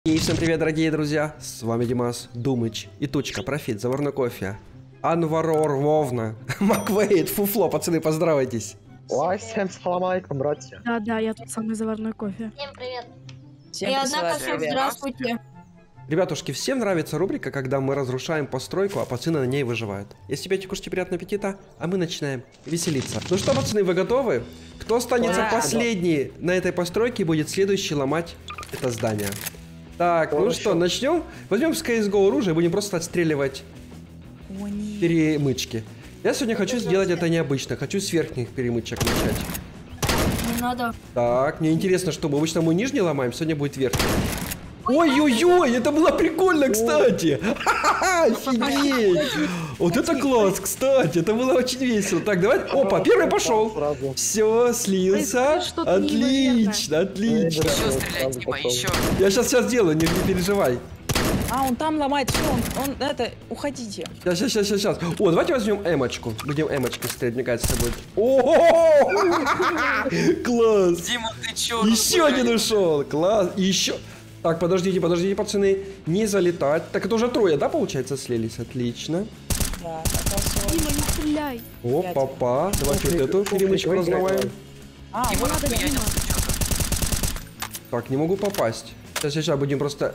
И всем привет, дорогие друзья, с вами Димас, Думыч и Тучка, Профит, Заварной кофе, Анварор, Вовна, Маквейт, Фуфло, пацаны, поздравайтесь. Ой, всем салам алейкум, братья. Да, я тут самый заварной кофе. Всем привет. И однако всем здравствуйте. Ребятушки, всем нравится рубрика, когда мы разрушаем постройку, а пацаны на ней выживают. Если пьете, кушайте, приятного аппетита, а мы начинаем веселиться. Ну что, пацаны, вы готовы? Кто останется последний на этой постройке, будет следующий ломать это здание. Так, ну что, начнем? Возьмем с CSGO оружие, будем просто отстреливать перемычки. Я сегодня хочу сделать это необычно, хочу с верхних перемычек начать. Не надо. Так, мне интересно, что мы обычно мы нижний ломаем, сегодня будет верхний. Ой-ой-ой, это было прикольно, кстати. Ха-ха-ха, офигеть. Вот это класс, кстати, это было очень весело. Так, давай, опа, первый пошел. Все, слился. Отлично, отлично. Еще стрелять, Дима, еще. Я сейчас сделаю, не переживай. А, он там ломает, все, он это, уходите. Сейчас. О, давайте возьмем эмочку. Будем эмочкой стрелять, мне кажется, будет. О, класс. Дима, ты че? Еще один ушел. Класс. Еще. Так, подождите, пацаны. Не залетать. Так, это уже трое, да, получается, слились? Отлично. Да, Дима, не стреляй. О, папа. Давайте вот эту перемычку разломаем. А, Дима, вот надо менять что-то. Так, не могу попасть. Сейчас будем просто...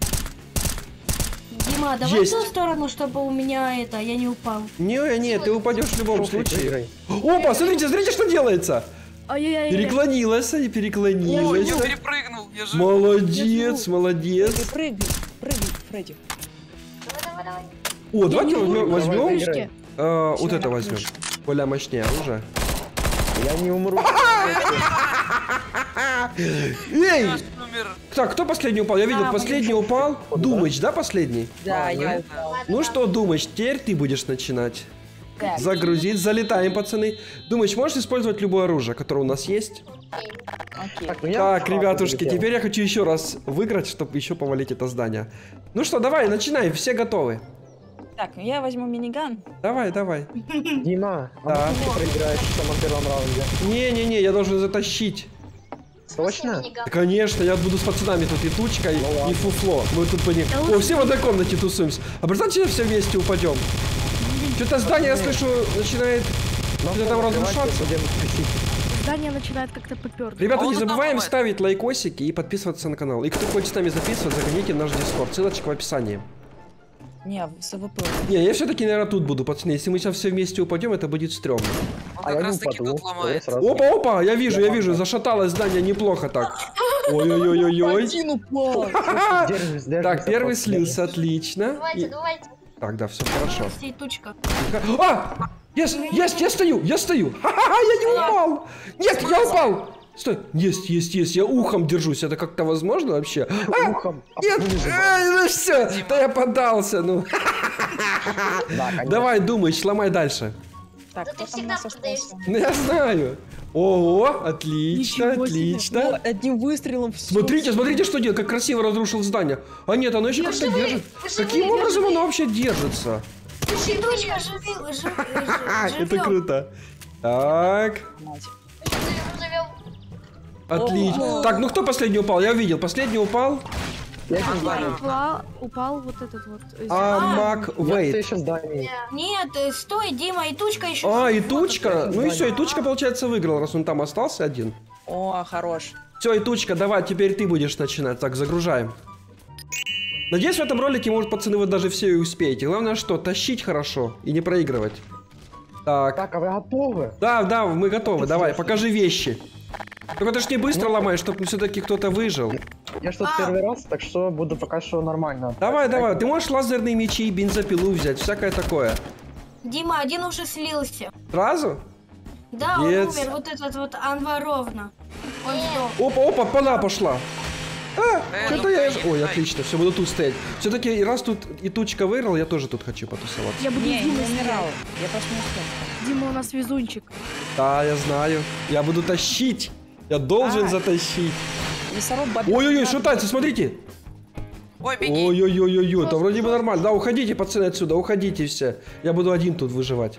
Дима, давай Есть. в ту сторону, чтобы у меня это, я не упал. Не, ты упадешь в любом случае. Опа, смотрите, что делается. Ай-яй-яй. Переклонилась, Ой, я переклонилась. перепрыгнул, я же... Молодец. прыгай, Фредди. Давай. О, давайте возьмем. Пушки. Вот это возьмем. Более мощнее оружие. Я не умру. Эй! Наш номер. Так, кто последний упал? Я видел, последний упал. Думыч, да, последний? Да, я упал. Ну что, Думыч, теперь ты будешь начинать. Так. Загрузить, залетаем, пацаны. Думыч, можешь использовать любое оружие, которое у нас есть? Окей. Так, ребятушки, теперь я хочу еще раз выиграть, чтобы еще повалить это здание. Ну что, давай, начинай, все готовы. Так, я возьму миниган. Давай. Дима, Да. а ты проиграешь в самом первом раунде? Не, я должен затащить. Точно? Конечно, я буду с пацанами тут и Тучкой, и Фуфло. Мы тут будем... О, все в одной комнате тусуемся. А представьте, все вместе упадем. Что-то здание, я слышу, начинает что-то там разрушаться. Здание начинает как-то попердывать. Ребята, не Он забываем ломает. ставить лайкосики и подписываться на канал. И кто хочет с нами записывать, заходите в наш дискорд. Ссылочка в описании. Не, с АВП. Не, я все-таки, наверное, тут буду, пацаны. Если мы сейчас все вместе упадем, это будет стрёмно. Он А я как не раз таки упаду. тут ломает. Опа, я вижу, зашаталось здание неплохо так. Ой-ой-ой-ой-ой. Один упал. Так, первый слился, отлично. Давайте. Так, да, все хорошо. Сей тучка. А! Есть, я стою! Ха-ха-ха, я не упал! Нет, я упал! Стой! Есть, я ухом держусь, это как-то возможно вообще? А! Ухом. Нет! Ну все, да я поддался, ну. Давай, думай, ломай дальше. Так, Да кто ты там у всегда нас остался? Ну я знаю. Ого, отлично. Ничего себе. О, одним выстрелом все. Смотрите, что делает, как красиво разрушил здание. А нет, оно еще как-то живые, держит. вы живые, Каким вы образом живые. оно вообще держится? Сей тучка, живем. Это круто. Так, Живем. отлично. Так, ну кто последний упал? Я увидел, последний упал. Упал вот этот вот. Маквейт. еще здание. Нет, стой, Дима, и тучка еще. А, и Тучка. Ну и все, и Тучка, получается, выиграл, раз он там остался один. О, хорош. Все, и Тучка, давай, теперь ты будешь начинать. Так, загружаем. Надеюсь, в этом ролике, может, пацаны, вы даже все и успеете. Главное, что, тащить хорошо и не проигрывать. Так. Так, а вы готовы? Да, мы готовы. Давай, покажи вещи. Только ты ж не быстро ломаешь, чтобы все-таки кто-то выжил. Я что-то первый раз, так что буду пока что нормально. Давай. Ты можешь лазерные мечи, бензопилу взять, всякое такое. Дима, один уже слился. Сразу? Да, Нет. он умер, вот этот вот Анваровна. Он сдох. Опа, пона пошла. Что-то я... ну-ка, Ой, дай. отлично, все, буду тут стоять. Все-таки раз тут и Тучка выиграл, я тоже тут хочу потусоваться. Я буду Не, не Дима умирал. стрелять. Я просто не успел. Дима у нас везунчик. Да, я знаю. Я буду тащить. Я должен затащить. Лесоруб бобер. Ой-ой-ой, шатается, смотрите. Ой, беги. Ой-ой-ой-ой, это вроде бы нормально. Да, уходите, пацаны, отсюда, уходите все. Я буду один тут выживать.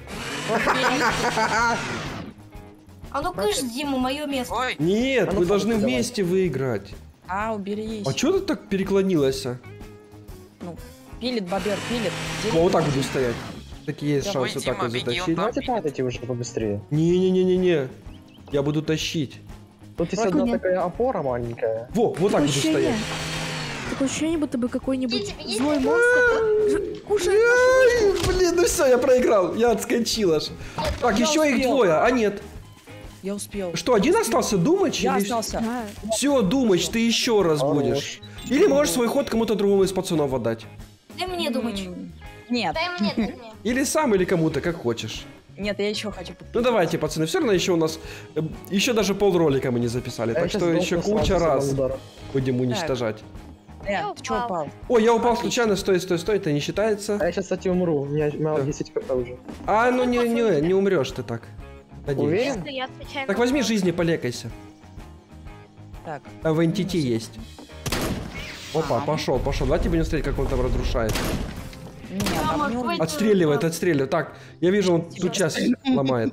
А ну кыш, Дима, мое место. Ой, Нет, А ну, мы должны давай. вместе выиграть. А, уберись. А чё ты так переклонилась? Ну, пилит, бобер, пилит. О, вот так буду стоять. Такие есть Давай, шансы Дима, так вот беги, он затащить. там. Давайте падайте уже побыстрее. Не-не-не-не-не. Я буду тащить. Тут есть Просто одна нет. такая опора маленькая. Во, вот так Такое буду ощущение, стоять. такое ощущение, будто бы какой-нибудь Идите, идите. злой монстр кушает. Ай, блин, ну все, я проиграл. Я отскочил аж. Так, Я еще их успел. двое. А нет. Я успел. Что, один остался? Думач? Я или- остался. Да. Все, Думач, ты еще раз Хорош. будешь. Или можешь свой ход кому-то другому из пацанов отдать. Дай мне думать. Нет, Дай мне, дай мне. Или сам, или кому-то, как хочешь. нет, я еще хочу. Ну давайте, пацаны, все равно еще у нас еще даже полролика мы не записали, так что еще куча раз будем уничтожать. Ты что упал? Ой, я упал случайно, стой, это не считается. А я сейчас, кстати, умру. У меня мало Да. 10 хп уже. А, ну не умрешь ты так. Надеюсь. Уверен? Я отвечаю Так на возьми вопрос. жизни, полекайся. Так, Там в NTT есть. Опа, пошел. Давайте будем смотреть, как он там разрушает. нет, Мама, там не хватит. Отстреливает. Так, я вижу, он тут сейчас ломает.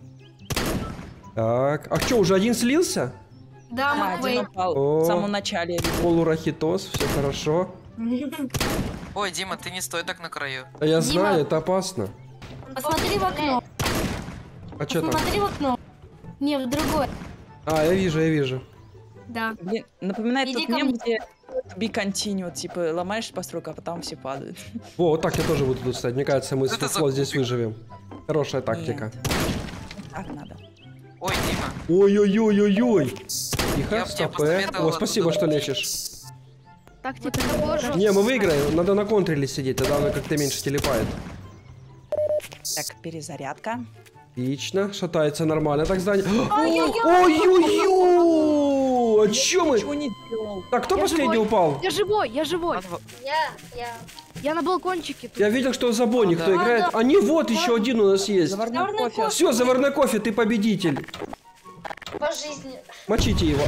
Так, а что, уже один слился? Да, один Маквей. упал О. в самом начале. Полурахитос, все хорошо. Ой, Дима, ты не стой так на краю. А я Дима. знаю, это опасно. Посмотри в окно. А что там? Посмотри в окно. Не, в другое. А, я вижу. Да. Блин, напоминает Иди тот ко мем, мне. где be continue, типа ломаешь постройку, а потом все падают. Во, вот так я тоже буду тут стоять. Мне кажется, мы с Это фуфло здесь закупик. выживем. Хорошая тактика. Нет. Так надо. Ой, Дима. Ой-ой-ой-ой-ой. Тихо, Я бы тебе стоп. посоветовал О, спасибо, оттуда что уйти. лечишь. Так типа Боже. Не, мы выиграем. Надо на контроле сидеть, тогда она как-то меньше телепает. Так, перезарядка. Отлично, шатается нормально. Так, здание. Ой-ой-ой! А чё мы? Ничего не делал. Так, кто Я последний живой. упал? Я живой. Я. Я на балкончике. Тут. Я видел, что Забоник, кто Да. играет. А не, вот еще один у нас есть. Заварной Заварной кофе. кофе. Все, заварной кофе, ты победитель. По жизни. Мочите его.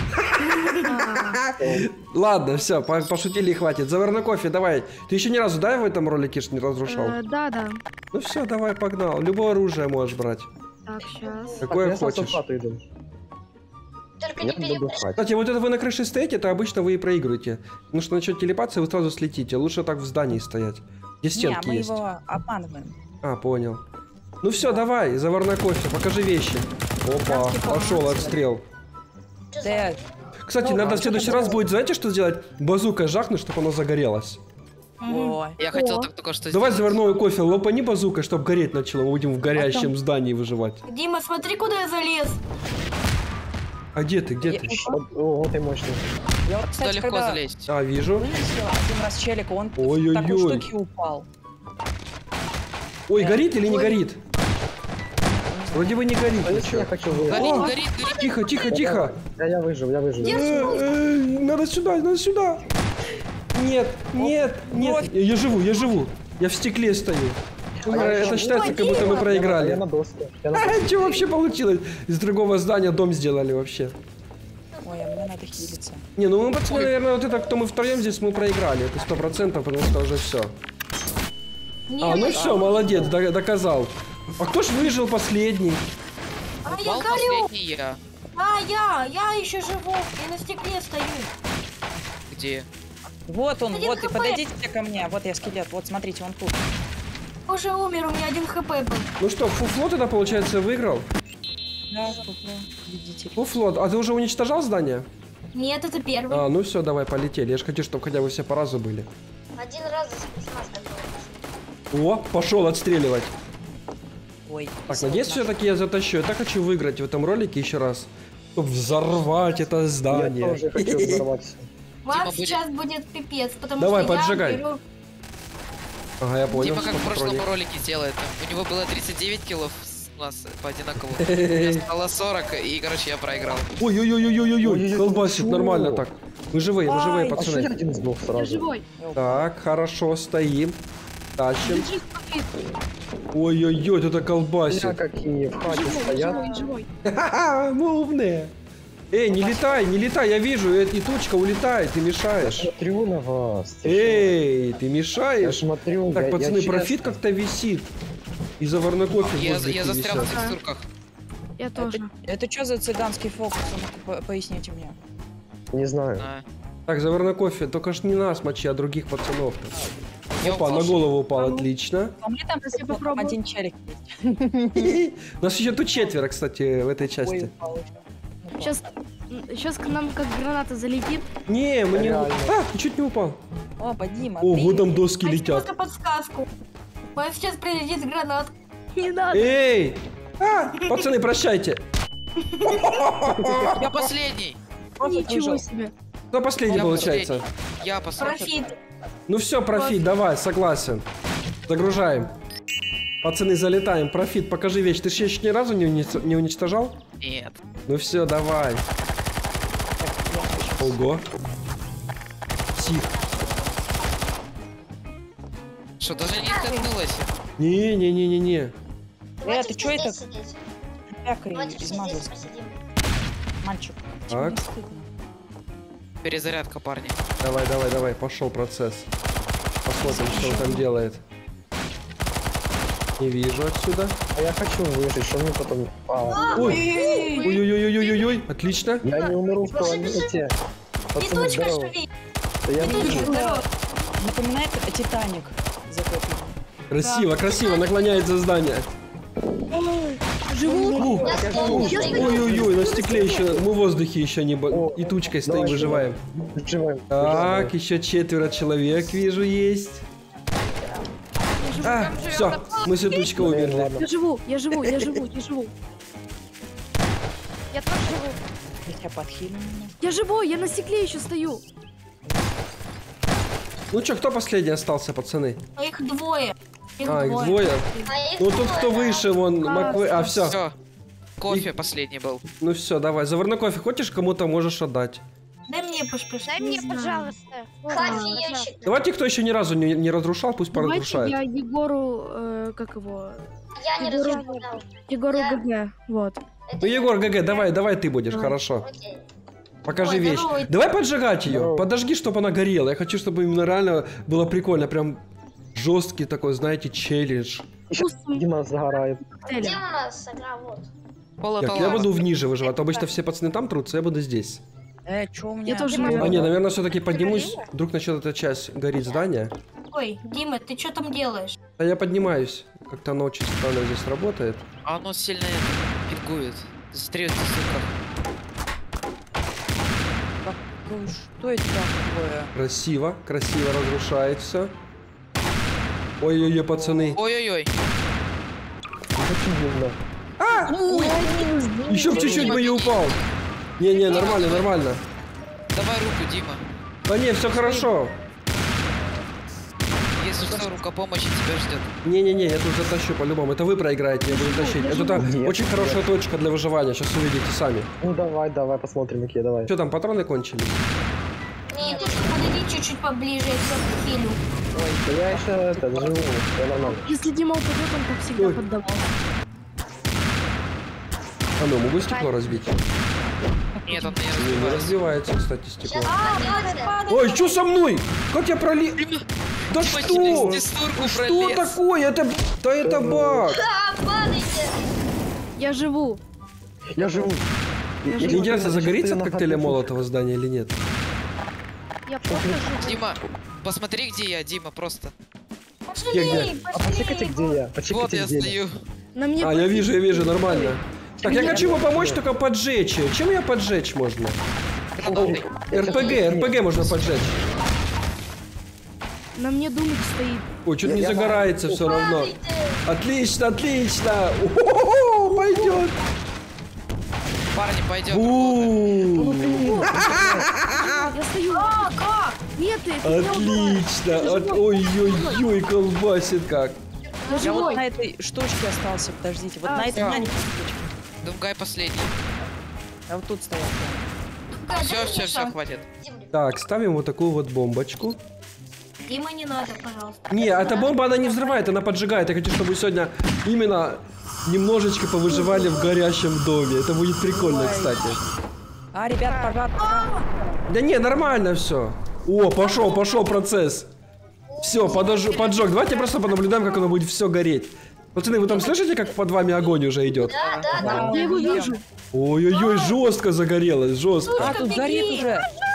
А, Ладно, все, пошутили и хватит. Заварной кофе, давай. Ты еще ни разу, да, в этом ролике ж не разрушал? Да. Ну все, давай, погнал. Любое оружие можешь брать. Так, сейчас. Какое я хочешь. в хату иду. Только Я не буду перепутать. хать. Кстати, вот это вы на крыше стоите, это обычно вы и проигрываете. Потому что начнет телепаться, и вы сразу слетите. Лучше так в здании стоять. Где Не, стенки мы есть. его обманываем. А, понял. Ну все, давай, заварной кофе, покажи вещи. Опа, Дамский пошел формат. отстрел. Что за- Да, Кстати, Ну, надо а в что следующий там раз делать? будет, знаете, что сделать? Базукой жахнуть, чтобы оно загорелось. ой. Я хотел О. так только что Давай сделать. заварной кофе, лопани базукой, чтобы гореть начало. Мы будем в горящем здании выживать. Дима, смотри, куда я залез. А где ты, где ты? О, вот и мощный. Я вот, Туда кстати, легко когда залезть. А, вижу. вылезла один раз челик, он в Ой-ой-ой. такой штуке упал. Ой, горит или не горит? Вроде бы не горит А если я ничего. хочу выжить? Горит, О! горит, горит. Тихо, тихо, тихо. Я выжил. Надо сюда. Нет. Я живу. Я в стекле стою. Это считается, как будто мы Я проиграли. на доске. Я на доске. Что вообще получилось? Из другого здания дом сделали вообще. Ой, а мне надо хилиться. Не, ну мы, пацаны, наверное, вот это, кто мы втроем здесь, мы проиграли. Это 100%, потому что уже все. Нет, А, ну все, молодец, доказал. А кто ж выжил последний? а я Упал горю. последний я. Я еще живу. Я на стекле стою. Где? Вот он, Один вот, и хп. подойдите ко мне. Вот я скелет, вот смотрите, он тут. Уже умер, у меня 1 хп был. Ну что, Фуфло тогда, получается, выиграл? Да, победитель. Фуфло, а ты уже уничтожал здание? Нет, это первый. А, ну все, давай, полетели. Я же хочу, чтобы хотя бы все по разу были. Один раз за спецназ готовился. О, пошел отстреливать. Ой. Так, надеюсь, все-таки я затащу. Я так хочу выиграть в этом ролике еще раз. Чтобы взорвать это Я здание. тоже хочу взорваться. Вам Дима, будет- сейчас будет пипец, потому Давай, что поджигай. я беру... Ага, я понял. Дима как в сколько прошлом брони. ролике делает. У него было 39 киллов у нас по одинаково. У меня стало 40, и, короче, я проиграл. Ой-ой-ой-ой-ой-ой, Ой-ой-ой, колбасит шо? нормально так. Мы живые, Ай, А что я пацаны. один сдох Я сразу? живой. Так, хорошо, стоим. Тащим. Держи, смотри. Ой-ой-ой, это Я колбасит. какие в хате стоят. Живой. Ха-ха, мы умные. Эй, не летай, я вижу, и тучка улетает, ты мешаешь. Смотрю на вас. ты Эй, ты шо? Я мешаешь. смотрю. Так, я пацаны, честно. профит как-то висит. И заварной кофе в Я воздухе застрял в висят. текстурках. Я тоже. Это что за цыганский фокус? Ну-ка, поясните мне. Не знаю. А, Так, заварной кофе. Только ж не нас мочи, а других пацанов. я Опа, на упал. голову упал, отлично. А мне там Я попробую. один челик есть. У нас еще тут четверо, кстати, в этой Ой, части. упал еще. Сейчас к нам как граната залетит. Не, мы не... Реально. А, ты чуть не упал. Опа, Дима, Ого, ты- там доски Дайте летят. просто подсказку. Вот сейчас прилетит гранат. Не надо. Эй! А, пацаны, прощайте. Я последний. Просто Ничего выжил. себе. Кто последний Я получается? последний. Я последний. Профит. Ну все, профит, давай, согласен. Загружаем. Пацаны, залетаем. Профит, покажи вещь. Ты же еще ни разу не уничтожал? Нет. Ну все, давай. Ого. Псих. Что, даже не катнулась? Не-не-не-не-не. Давайте ты чё это? здесь сидеть. Пякой Давайте все здесь измазался. посидим. Мальчик. Так. тебе не стыдно? Перезарядка, парни. Давай, давай, давай, пошел процесс. Посмотрим, что он там делает. Не вижу отсюда. А я хочу выжить, что мне потом... Ой, ой-ой-ой-ой-ой, отлично. Я не умру в туалете. Пацаны, Петучка здорово. живи. Да я Петучка, вижу. здорово. Напоминает Титаник затопленный. Красиво, красиво, наклоняется здание. Живу. Я стою. Ой-ой-ой, на стекле еще, мы в воздухе еще не... И тучкой стоим, Давай, выживаем. Выживаем. Так, еще четверо человек, вижу, есть. А, все, мы с тучкой умерли. Ладно. Я живу, я живу, я живу, я живу. Я тоже живу. Я тебя подхилю немного. Я живу, я на стекле еще стою. Ну что, кто последний остался, пацаны? А их двое. Их А, их двое. А их Ну тут двое, кто да. выше, вон, Маквей. А, все. Все. Кофе последний был. Ну все, давай. Заварной кофе хочешь, кому-то можешь отдать. Дай мне пошпиш. Дай мне, пожалуйста. Кстати, ящик. Давайте, кто еще ни разу не разрушал, пусть Давайте поразрушает. я Егору, как его, Я не Егору- разрушал. Егору Я- ГГ, вот. Ну, Егор, ГГ, давай ты будешь, Давай. хорошо. Окей. Покажи Ой, вещь. здорово. Давай поджигать ее. Здорово. Подожги, чтобы она горела. Я хочу, чтобы именно реально было прикольно. Прям жесткий такой, знаете, челлендж. Вкусный Дима загорает. коктейль. Где у нас игра? Вот. Полотала. Так, я буду ниже выживать. Обычно все пацаны там трутся, я буду здесь. Чё у меня? Я тоже, Ты наверное. А не, наверное, все-таки поднимусь. Вдруг начнет эта часть гореть здание. Ой, Дима, ты что там делаешь? А я поднимаюсь. Как-то оно очень странно здесь работает. А оно сильно пингует. Застряет в ссылках. Ну, что это такое? Красиво, красиво разрушает все. Ой-ой-ой, пацаны. Ой-ой-ой. Очень больно. Еще чуть-чуть бы и упал. Не-не, нормально, нормально. Давай руку, Дима. Да не, все хорошо. Если что, рука помощи тебя ждет. Не-не-не, я тут затащу по-любому. Это вы проиграете, я буду тащить. Это там Нет, очень хорошая точка для выживания. Сейчас увидите сами. Ну давай, посмотрим, какие, давай. Что там, патроны кончились? Нет, Петучка, подойди чуть-чуть поближе, я тебя хилю. Да я еще это, живу, я нормально. Если Дима упадет, он как всегда Ой. поддавался. А ну, могу стекло разбить? Нет, он меня Не, не разбивает. разбивается, кстати, стекло. сейчас Ой, что со мной? Как я пролез? Да Дима что? через текстурку Что пролез. такое? Да это баг. падайте. Я живу. Я живу. Я Мне живу. интересно, загорится от Я коктейля на Молотова здание или нет? Я просто живу. Дима, посмотри, где я, Дима, просто. Где? А почекайте, где я? Вот Почекайте, я где я. стою. На мне А, я вижу, нормально. Так, я хочу ему помочь только поджечь ее. Чем ее поджечь можно? Гранатой. РПГ можно поджечь. На мне думик стоит. Ой, что-то не Я- загорается все равно. Падайте. Отлично, отлично. О-хо-хо, пойдет. Парни, пойдем. У, Я стою. Как? Нет, ты меня убиваешь. Отлично. Ой-ой-ой, колбасит как. Я Я вот живой. на этой штучке остался, подождите. Вот А, на этой всё. маленькой штучке. Думгай последний. Я вот тут стоял. Все, хватит. Так, ставим вот такую вот бомбочку. Дима, не надо, пожалуйста. Не, эта бомба, она не взрывает, она поджигает. Я хочу, чтобы вы сегодня именно немножечко повыживали в горящем доме. Это будет прикольно, Ой. кстати. А, ребят, пожалуйста. Да не, нормально все. О, пошел процесс. Все, поджег. Давайте просто понаблюдаем, как оно будет все гореть. Пацаны, вы там слышите, как под вами огонь уже идет? Да. Я его вижу. Ой-ой-ой, жестко загорелось, жестко. А, тут горит уже.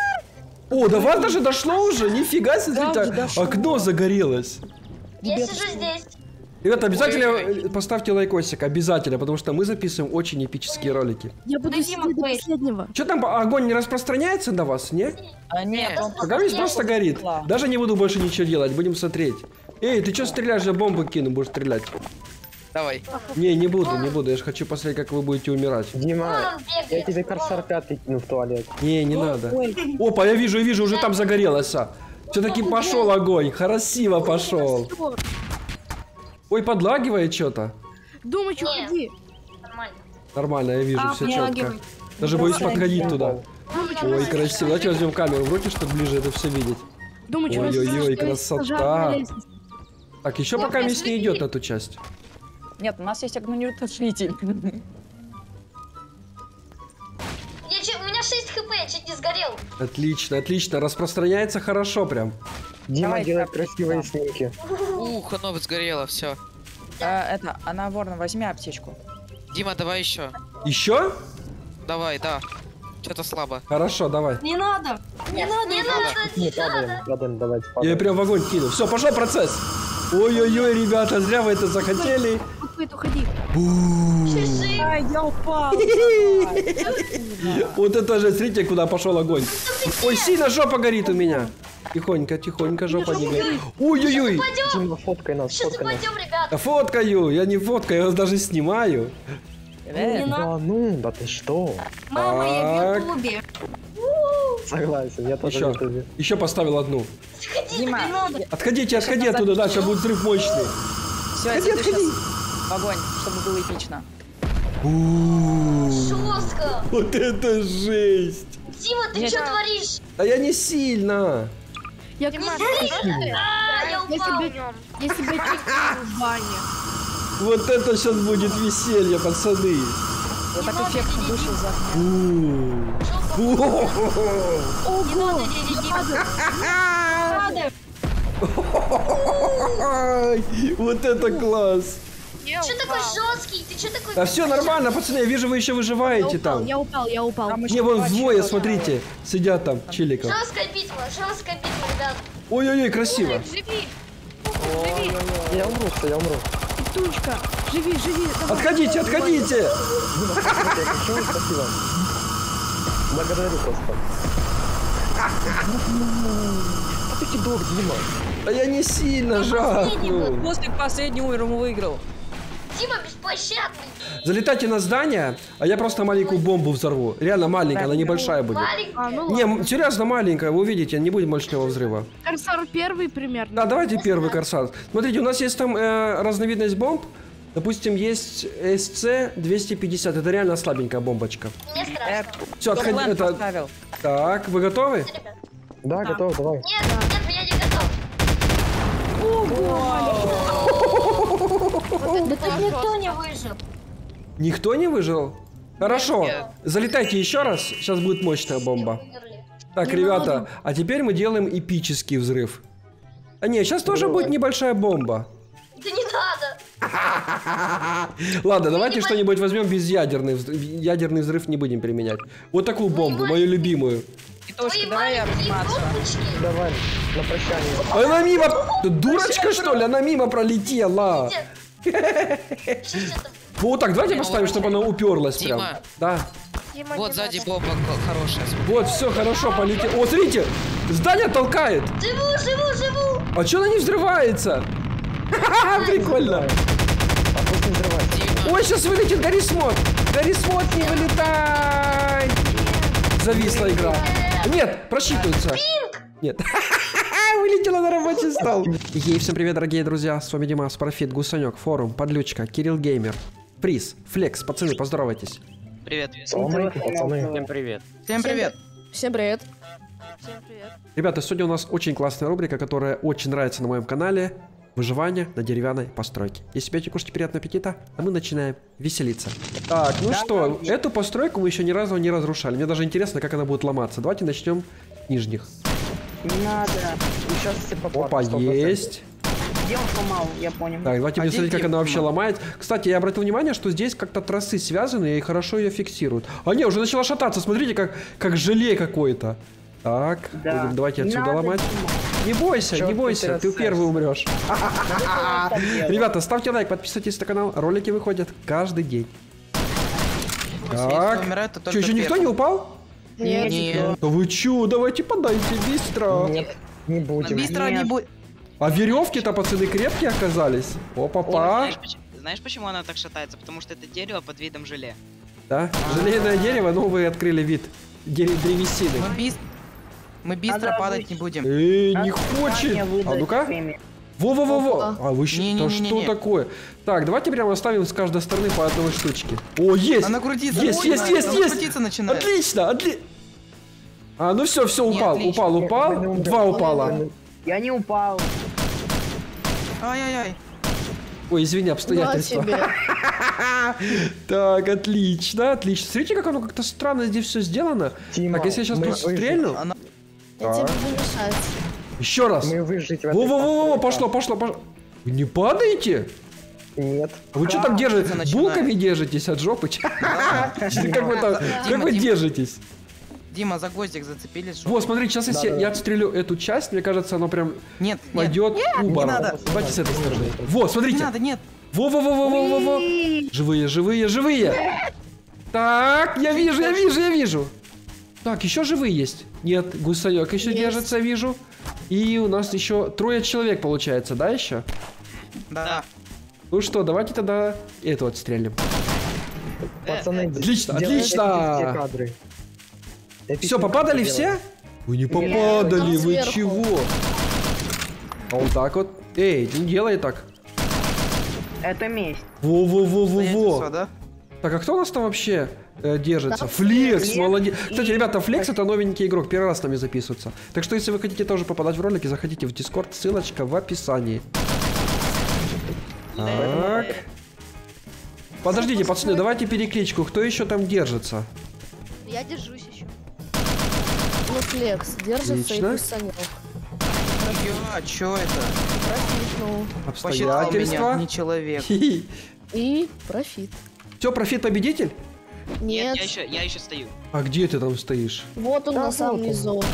О, до вас даже дошло уже? Нифига себе, Да, смотрите, уже дошло. окно загорелось. Я Ребята, сижу здесь. Ребята, обязательно поставьте лайкосик, обязательно, потому что мы записываем очень эпические ролики. Я буду Подожди, сидеть до Маквей. последнего. Что там, огонь не распространяется до вас, не? Нет, он Пока весь просто горит. Даже не буду больше ничего делать, будем смотреть. Эй, ты что стреляешь? Я бомбу кину, будешь стрелять. Давай. Не буду, я же хочу посмотреть, как вы будете умирать. Дима, Он я бегает. тебе Корсар 5 кину в туалет. Не надо. Ой. Опа, я вижу, уже там загорелось. Все-таки пошел огонь, красиво пошел. Всё. Ой, подлагивает что-то. Думай, что Нет. ходи. Нормально. Нормально, я вижу, все четко. подлагивает. Даже боюсь Бросай, подходить да. туда. Думай, что Ой, красиво. Давайте возьмем камеру в руки, чтобы ближе это все видеть. Думай, что Ой-ой-ой, красота. Так, еще Вот, пока я мисс не идет на эту часть. Нет, у нас есть огнеутушитель. У меня 6 хп, я чуть не сгорел. Отлично, отлично. Распространяется хорошо прям. Дима Давай, делает давай. красивые снимки. Ух, оно сгорело, все. Она ворона, возьми аптечку. Дима, давай еще. Еще? Давай, да. Что-то слабо. Хорошо, давай. Не надо. Не надо. Не надо, Не, не падаем, надо. падаем, давайте Я падаем. прям в огонь кину. Все, пошел процесс. Ой-ой-ой, ребята, зря вы это захотели. Маквей, уходи. Чужие. Ай, я упал. Вот это же, смотрите, куда пошел огонь. Ой, сильно жопа горит у меня. Тихонько, тихонько, жопа не горит. Ой-ой-ой. Дима, фоткай нас, Сейчас фоткай нас. упадем, ребят. Да фоткаю, я не фоткаю, я вас даже снимаю. Не надо. Да ну, да ты что? Мама, я в Так. ютубе. Согласен, я тоже Еще, в ютубе. еще поставил одну. Дима, Не надо. Отходите оттуда, да, сейчас будет взрыв мощный. все, Отходи, я отходи. сейчас в огонь, чтобы было эпично. Жестко. Вот это жесть. Дима, ты Нет. что творишь? А я не сильно. Я А, я упал. Если бы я чуть в бане. Вот это сейчас будет веселье, пацаны. Я так эффектно вышел за окно. Ого! Надо. Ай, вот это класс. Что такой жесткий? Ты что такой? Да все нормально, пацаны, я вижу, вы еще выживаете там. Я упал. Там еще Не, вон два двое, человека. смотрите, сидят там, чиликов. Жесткая битва, ребят. Ой-ой-ой, красиво. Живи! Я умру, что я умру. Петунчка! Живи! Давай. Отходите. Дима, спасибо, спасибо. Благодарю просто. А ты кидок, Дима. Да я не сильно жахнул. После последнего ему выиграл. Дима беспощадный. Залетайте на здание, а я просто маленькую бомбу взорву. Реально маленькая, она небольшая будет. Маленький. Ну ладно. Не, серьезно маленькая, вы увидите, не будет мощного взрыва. Корсар первый примерно. Да, давайте первый корсар. Смотрите, у нас есть там разновидность бомб. Допустим, есть SC-250. Это реально слабенькая бомбочка. Мне страшно. Все, Кто план это... поставил? Так, вы готовы? Ребят. Да, готов, давай. Нет, я не готов. Да тут никто не выжил. Никто не выжил? Хорошо, Нет. залетайте еще раз. Сейчас будет мощная бомба. Умерли. Так, ребята, а теперь мы делаем эпический взрыв. А не, сейчас тоже будет небольшая бомба. Да не надо. Ладно, давайте что-нибудь возьмем без ядерный взрыв не будем применять. Вот такую бомбу, мою любимую. Китошка, Твои давай маленькие обниматься. бомбочки. Давай, на прощание. Она мимо... Ты дурочка, что ли? Она мимо пролетела. Что это? Вот так, давайте поставим, чтобы она уперлась прям. Дима. Да. Вот сзади бомба хорошая. Вот, все, хорошо, полетела. О, смотрите, здание толкает. Живу. А что она не взрывается? Ха-ха, прикольно. А пусть не взрывается. Дима, Ой, сейчас вылетит Гаррисмот. Гаррисмот, не вылетай. Зависла игра. Нет, просчитывается. Нет. Вылетела на рабочий стол. Ей, всем привет, дорогие друзья. С вами Димас, Профит, Гусанек, Форум, Подлючка, Кирилл Геймер, Приз, Флекс. Пацаны, поздоровайтесь. привет. Салам алейкум, пацаны. Всем привет. Всем привет. Всем привет. Ребята, сегодня у нас очень классная рубрика, которая очень нравится на моем канале. Выживание на деревянной постройке. Если пьете, кушайте, приятного аппетита, а мы начинаем веселиться. Так, ну что, эту постройку мы еще ни разу не разрушали. Мне даже интересно, как она будет ломаться. Давайте начнем с нижних. Не надо. Сейчас все попадут. Опа, 100%. есть. Где он сломал, я понял. Так, давайте будем смотреть, как она вообще ломает. Кстати, я обратил внимание, что здесь как-то тросы связаны и хорошо ее фиксируют. А не, уже начала шататься. Смотрите, как желе какое-то. Так, Да. будем, давайте отсюда Надо ломать. снимать. Не бойся, Чё не ты бойся, ты трясешься? первый умрешь. Так делать. Ребята, ставьте лайк, подписывайтесь на канал, ролики выходят каждый день. Если Так, умирает, то что, только еще никто первый. не упал? Нет. Нет. Да вы чё, давайте подайте быстро. Нет, не будем. Быстро не Нет. будет. А веревки-то, пацаны, крепкие оказались. Опа-па. Знаешь, почему она так шатается? Потому что это дерево под видом желе. Да, желейное дерево, но вы открыли вид древесины. Мы быстро Надо падать быть- не будем. Не Надо хочет. задание А выдать ну-ка. время. Во-во-во-во. Опа. А вы что Не-не-не-не-не. такое? Так, давайте прямо оставим с каждой стороны по одной штучке. О, есть! Она крутится Есть, есть, начинает, есть, она есть! крутиться начинает. Отлично, А, ну все, Не, упал, отлично. упал. Два упало. Я не упал. Ай-яй-яй. Ой, извини, На обстоятельства. тебе. Так, отлично, отлично. Смотрите, как оно как-то странно здесь все сделано. Тима, Так, если я сейчас мы тут выжили. стрельну. Она... Я тебе буду мешать. Еще раз. Мы выжить в этой Во-во-во-во, постройке. пошло. Вы не падаете? Нет. А вы что там держите? начинает. Булками держитесь от жопы? Как вы там- как вы Дима. держитесь? Дима, за гвоздик зацепились. что? Вот, смотрите, сейчас если я отстрелю эту часть, мне кажется, оно прям Нет, нет. пойдет кубаром. надо. Давайте с этой стороны. Вот, Не смотрите. надо, нет. Во-во-во-во-во-во. Живые. Так, я вижу. Так, еще живые есть. Нет, гусанек еще Есть. держится, вижу. И у нас еще 3 человек получается, да, еще? Да. Ну что, давайте тогда эту отстрелим. Пацаны, Отлично, делайте отлично. эпические кадры. Все, Эпические попадали кадры все? Вы не Там попадали, вы сверху. чего? А вот так вот. Эй, не делай так. Это месть. Обстоятельства, Во-во-во-во-во. да? Так, а кто у нас там вообще держится? Там Флекс, Флекс. молодец. И- Кстати, ребята, Флекс это новенький игрок, первый раз с нами записывается. Так что, если вы хотите тоже попадать в ролики, заходите в Дискорд, ссылочка в описании. Так. Подождите, пацаны, давайте перекличку. Кто еще там держится? Я держусь еще. Ну, флекс. Держится Отлично. и пустанек. А чё это? Профитнул. Посчитал меня Обстоятельства. не человек. И профит. Все, профит победитель? Нет. Я еще стою. А где ты там стоишь? Вот он Да на самом вот он. низу.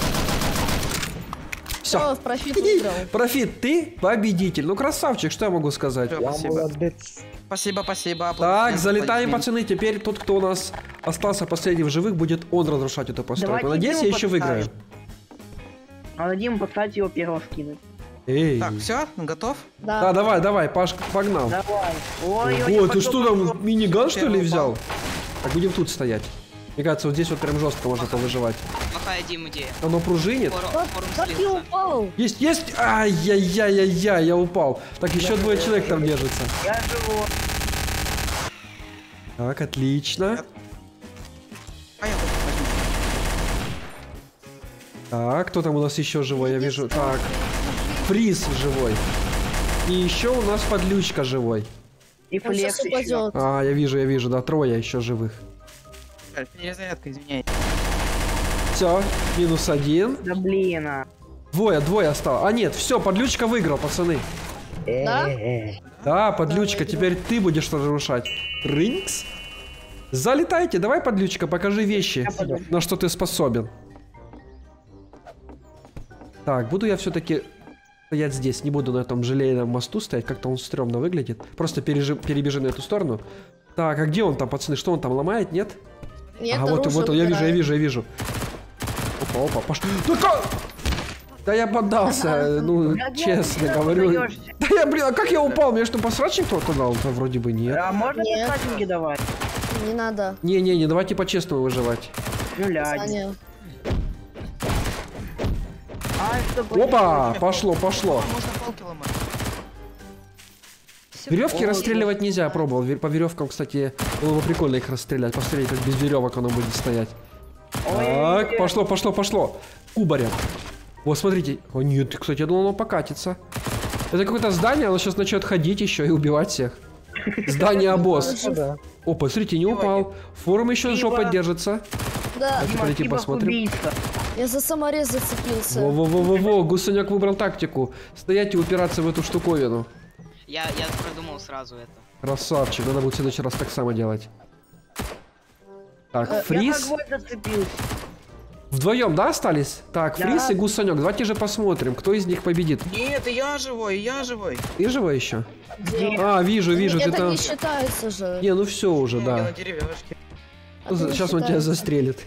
Все. Все, в профит выиграл. Профит, ты победитель. Ну, красавчик, что я могу сказать? Всё, Я спасибо. молодец. Спасибо. Так, аплодисменты, залетаем, аплодисменты. пацаны. Теперь тот, кто у нас остался последний в живых, будет он разрушать эту постройку. Давайте Надеюсь, я Диму еще выиграю. Надо Диму поставить его первого скинуть. Эй. Так, все, готов? Да, Да. давай, Паш, погнал. Давай. Ой, Ой, ты что там, миниган что ли Первый взял? Так, будем тут стоять. Мне кажется, вот здесь вот прям жестко можно повыживать. Плохая Дим идея. Оно пружинит. Форум Как я слился. упал? Есть! Ай-яй-яй-яй-яй, я упал. Так, еще 2 человек там держится. Я живу. Так, отлично. Поехали. Так, кто там у нас еще живой? Я вижу. Так, Фриз живой. И еще у нас Подлючка живой. И Он сейчас флекс еще. упадет. А, я вижу, да, 3 еще живых. Перезарядка, извиняй. Все, -1. Да блин, а. Двое осталось. А нет, все, Подлючка выиграл, пацаны. Да? Да, Подлючка, теперь ты будешь разрушать. Ринкс. Залетайте, давай, Подлючка, покажи вещи, на что ты способен. Так, буду я все-таки стоять здесь, не буду на этом желейном мосту стоять, как-то он стрёмно выглядит. Просто перебежи на эту сторону. Так, а где он там, пацаны, что он там ломает, нет? Нет, Ага, вот, оружие вот, я выбирает. вижу. Опа, пошел. Ну как? Да я поддался, ну, Да, честно ты говорю. сдаешься. Да я, блин, а как я упал? Мне что, посрачник кто-то дал? Да вроде бы нет. А можно Нет. писатинги давать? Не надо. Не, давайте по-честному выживать. Ну ляди. Саня. А, что Опа, пошло. Можно палки ломать. Веревки расстреливать нельзя, пробовал. По веревкам, кстати, было бы прикольно их расстрелять. Посмотрите, как без веревок оно будет стоять. Так, пошло. Кубарем. Вот, смотрите. О, нет, кстати, я думал, оно покатится. Это какое-то здание, оно сейчас начнет ходить еще и убивать всех. Здание обоз. Да. Опа, смотрите, не упал. Форум еще с жопой держится. Да, Давайте пойти посмотрим. убийца. я за саморез зацепился. Во-во-во-во, Гусаняк выбрал тактику. Стоять и упираться в эту штуковину. Я продумал сразу это. Красавчик, надо будет в следующий раз так само делать. Так, Я фриз. за гвоздь зацепился. Вдвоем, да, остались? Так, Да. Фриз и Гусанек. Давайте же посмотрим, кто из них победит. Нет, и я живой, и я живой. Ты живой еще? Где? А, вижу, ты Это там. не считается же. Не, ну все уже, Я да. на деревяшке. Это не Сейчас он тебя считается. застрелит.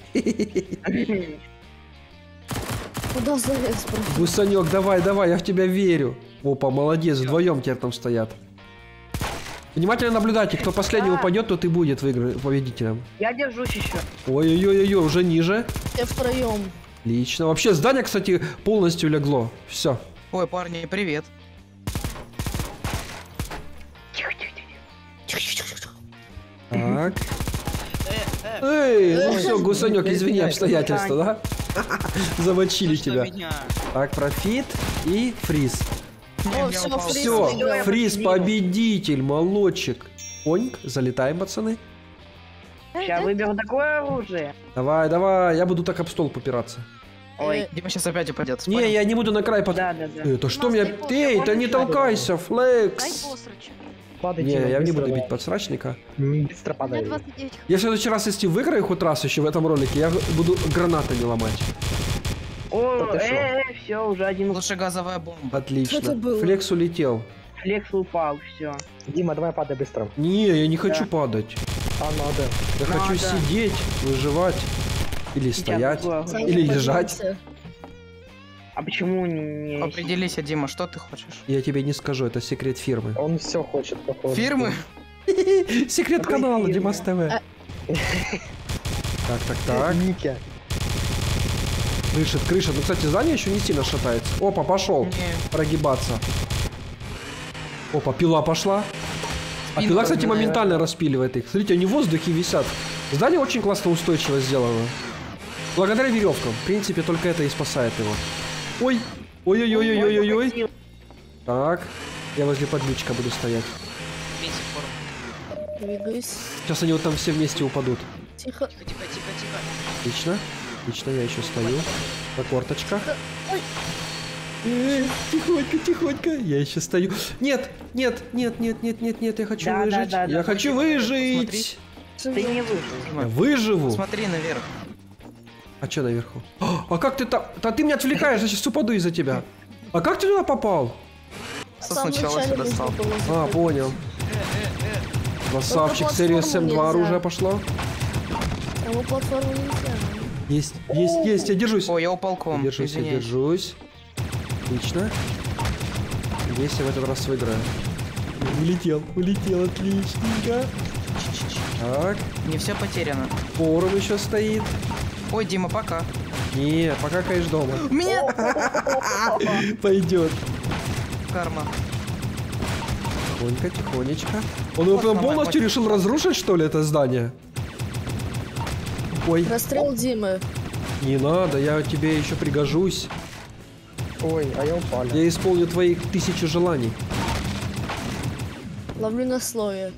Куда залез, бро? Гусанек, давай, я в тебя верю. Опа, молодец, вдвоем теперь там стоят. Внимательно наблюдайте, кто последний упадет, тот и будет победителем. Я держусь еще. Ой-ой-ой, уже ниже. Все втроем. Отлично. Вообще здание, кстати, полностью легло. Все. Ой, парни, привет. Так. Эй, ну все, Гусанек, извини обстоятельства, да? Замочили тебя. Так, Профит и Фриз. О, все, Фриз Все, выиграл. Фриз победитель, молодчик. Поньк, залетаем, пацаны. Сейчас выберу такое оружие. Давай, я буду так об стол попираться. Ой. Дима сейчас опять упадет. Не, я не буду на край под... Да. Это что меня... Эй, ты не толкайся, Флекс! Падай, Не, Дима, я не быстро, буду да. бить подсрачника. Быстро падай. Я в следующий раз, если выиграю хоть раз еще в этом ролике, я буду гранатами ломать. О, Да ты шо? все, уже один Лучше газовая бомба. Что Отлично. это было? Флекс улетел. флекс упал, все. Дима, давай падай быстро. Не, я не хочу падать. А надо. Я хочу сидеть, выживать. Или стоять. Саня, Или лежать. поднимайся. А почему не... Определись, Дима, что ты хочешь? Я тебе не скажу, это секрет фирмы. Он все хочет, походу. Фирмы? Секрет канала Димас ТВ. Так. Ники. Крыша. Ну, кстати, здание еще не сильно шатается. Опа, пошел. Не. Прогибаться. Опа, пила пошла. А Спину пила, кстати, разминает. моментально распиливает их. Смотрите, они в воздухе висят. Здание очень классно устойчиво сделано. Благодаря веревкам. В принципе, только это и спасает его. Ой. Ой-ой-ой-ой-ой-ой. Так. Я возле подлючка буду стоять. Двигайся. Сейчас они вот там все вместе упадут. Тихо. Отлично. Я еще стою. На корточках. Тихонько. Я еще стою. Нет, я хочу Да, выжить. да, Я хочу выжить. Ты не выжил. Я выживу. Смотри наверх. А что наверху? А как ты там? Да ты меня отвлекаешь, я сейчас упаду из-за тебя. А как ты туда попал? Что В самом сначала начале сюда нужно стал? было А, заходить. понял. Красавчик, Только серия платформу СМ2 нельзя. оружие пошло. Саму платформу нельзя. Есть, я держусь. Ой, я упал к вам, Я извиняюсь. держусь. Отлично. Надеюсь, я в этот раз выиграю. Улетел, отличненько. Так, Не все потеряно. форум еще стоит. Ой, Дима, пока. Не, пока, конечно, дома. Меня! Пойдет. Карма. Тихонечко. Он его прям полностью решил разрушить, что ли, это здание? Ой, Расстрел Димы. не надо, я тебе еще пригожусь. Ой, а я упал. Я исполню твоих 1000 желаний. Ловлю на слове.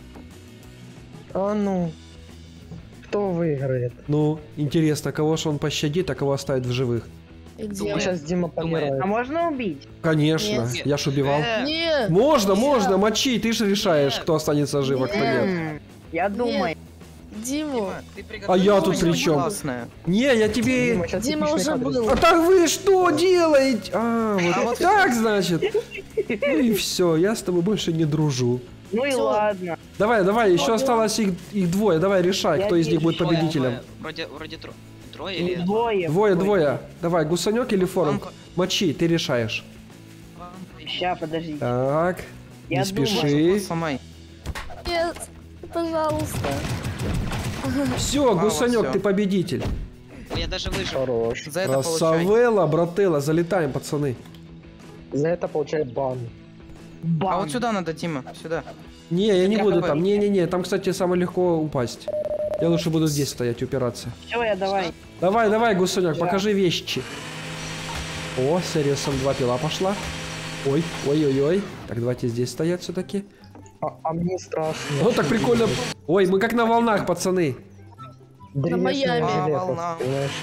А ну. Кто выиграет? Ну, интересно, кого же он пощадит, а кого оставит в живых? И где? Сейчас Дима помирает. А можно убить? Конечно, Нет. я ж убивал. Нет. Можно, мочи, ты же решаешь, кто останется жив, а кто нет. Я думаю. Диму. Дима, ты А приготовил я тут что-нибудь при чем? классное? Не, я тебе... Дима, щас Дима эпичный уже кадр был. А так вы что делаете? А, вот вот так, значит. Ну и все, я с тобой больше не дружу. Ну и Всё. ладно. Давай, еще осталось их двое. Давай, решай, Я кто из них вижу, будет что победителем. Вроде трое или... Двое. Двое. Давай, Гусанек или Форум? Мочи, ты решаешь. Ща, подожди. Так, не Я думаю, спеши. Сломай. Нет. Пожалуйста. Все, Гусанек, всё. ты победитель. Я даже выжил. Хорош. За это получай. Красавелла, брателла, залетаем, пацаны. За это получает бан. А вот сюда надо, Дима, сюда. Не, я не Я буду ХП. там. Не. Там, кстати, самое легко упасть. Я лучше буду здесь стоять, упираться. Все, я давай. Давай, Гусанек, покажи вещи. О, серия СМ2 пила пошла. Ой. Так, давайте здесь стоять все-таки. А мне страшно. Ну, так прикольно. Ой, мы как на волнах, пацаны. Древесный Майами. железо, волна. понимаешь?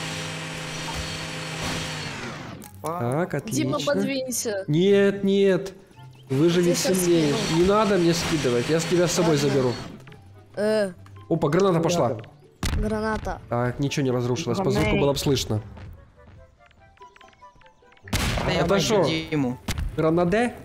Так, отлично. Дима, подвинься. Нет. Выживи Я щас сильнее. скину. Не надо мне скидывать, я с тебя с собой заберу. Э, Опа, граната Не пошла. надо. Граната. Так, ничего не разрушилось, по Главное- звуку было бы слышно. Да я Это шо? бачу Диму. Гранаде?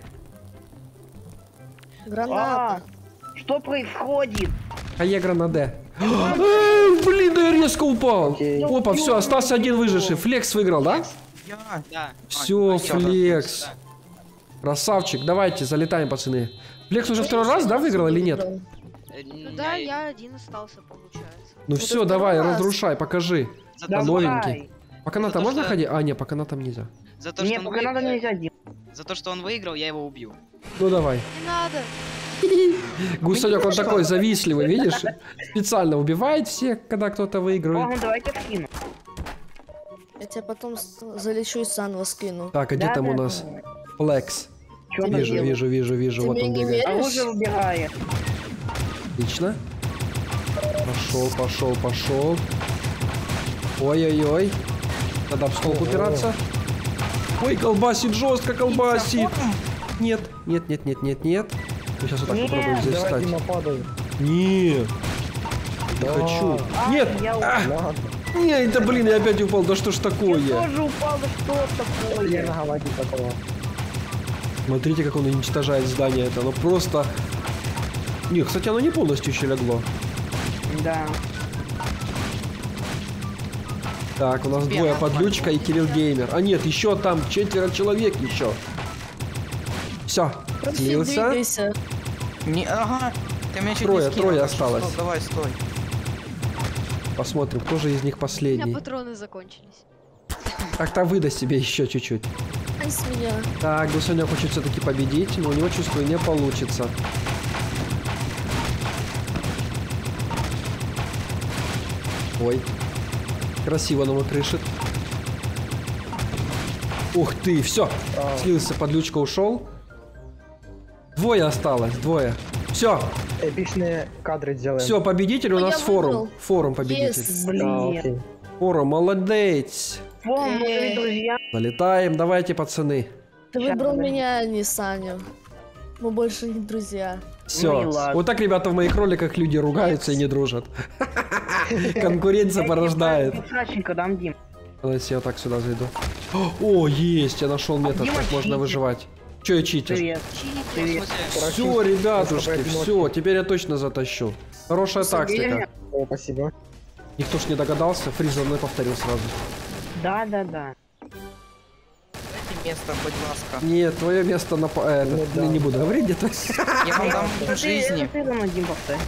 Граната. Что происходит? А я гранаде. Эй, блин, да я резко упал. Окей. Опа, все, остался один выживший. Флекс выиграл, да? Да. Все, Флекс. Да. Красавчик, давайте, залетаем, пацаны. Флекс уже второй раз, да, выиграл или нет? Ну да, я один остался, получается. Ну Это все, давай, второй раз. разрушай, покажи. За Новенький. По канатам За то, можно что- ходить? А, не, по канатам нельзя. За то, Не, что он пока надо выиграл, нельзя, Дим. за то, что он выиграл, я его убью. Ну давай. Не надо. Гусанек, он такой завистливый, видишь? Специально убивает всех, когда кто-то выигрывает. Ладно, давайте скину. Я тебя потом залечу и заново скину. Так, а где там у нас Флекс? Чё Ты там? Вижу, Дебил. вижу, вижу, вижу, Ты вот мне он не бегает. веришь? Оружие выбирает. Отлично. Пошел, пошел, пошел. Ой-ой-ой. Надо об стол упираться. Ой, колбасит, жестко колбасит. Нет, нет, нет, нет, нет, нет. Мы сейчас вот так Нет, попробуем здесь Давай, встать. Дима, падай. Нет. Не хочу. Нет. Я Ладно. Нет, да блин, я опять упал. Да что ж такое? тоже упал, да что Я такое? на голове такого. Смотрите, как он уничтожает здание. Это оно просто... Не, кстати, оно не полностью еще легло. Да. Так, у нас Тебе двое, нормально. Подлючка и Кирилл Геймер. А нет, еще там 4 человек еще. Все, Профи, слился. двигайся. Не, ага. Ты меня чуть Трое, не скинул, трое так что осталось. стоп, давай, стой. Посмотрим, кто же из них У меня последний. патроны закончились. Так-то выдай себе еще чуть-чуть. Ай, с меня. Так, Гусаня хочет все-таки победить, но у него, чувствую, не получится. Ой. Красиво нам крышит. Ух ты, все. Слился, Подлючка ушел. Двое осталось, двое. Все, Эпичные кадры делаем. все, победитель у Ой, нас я форум. выиграл. Форум победитель. Yes. А, Блин. окей. Форум, молодец. Вон, мои друзья. Залетаем, давайте, пацаны. Ты Щас, выбрал подожди. меня, а не Саню. Мы больше не друзья. Все. Ну и ладно. Вот так, ребята, в моих роликах люди ругаются и не дружат. Конкуренция порождает. Срачненько дам, Дим. Давайте я вот так сюда зайду. О, есть, я нашел метод, Дима как можно читер. выживать. Че я читер? Привет. В Привет. смысле, Все, ребятушки, Спасибо. все, теперь я точно затащу. Хорошая тактика. О, спасибо. Никто ж не догадался, Фриз за мной повторил сразу. Да, да, да. Дайте место, будь ласка. Нет, твое место на... Ну да. не буду говорить где-то. Я вам дам жизни. Ты за мной, Дим, повторяй.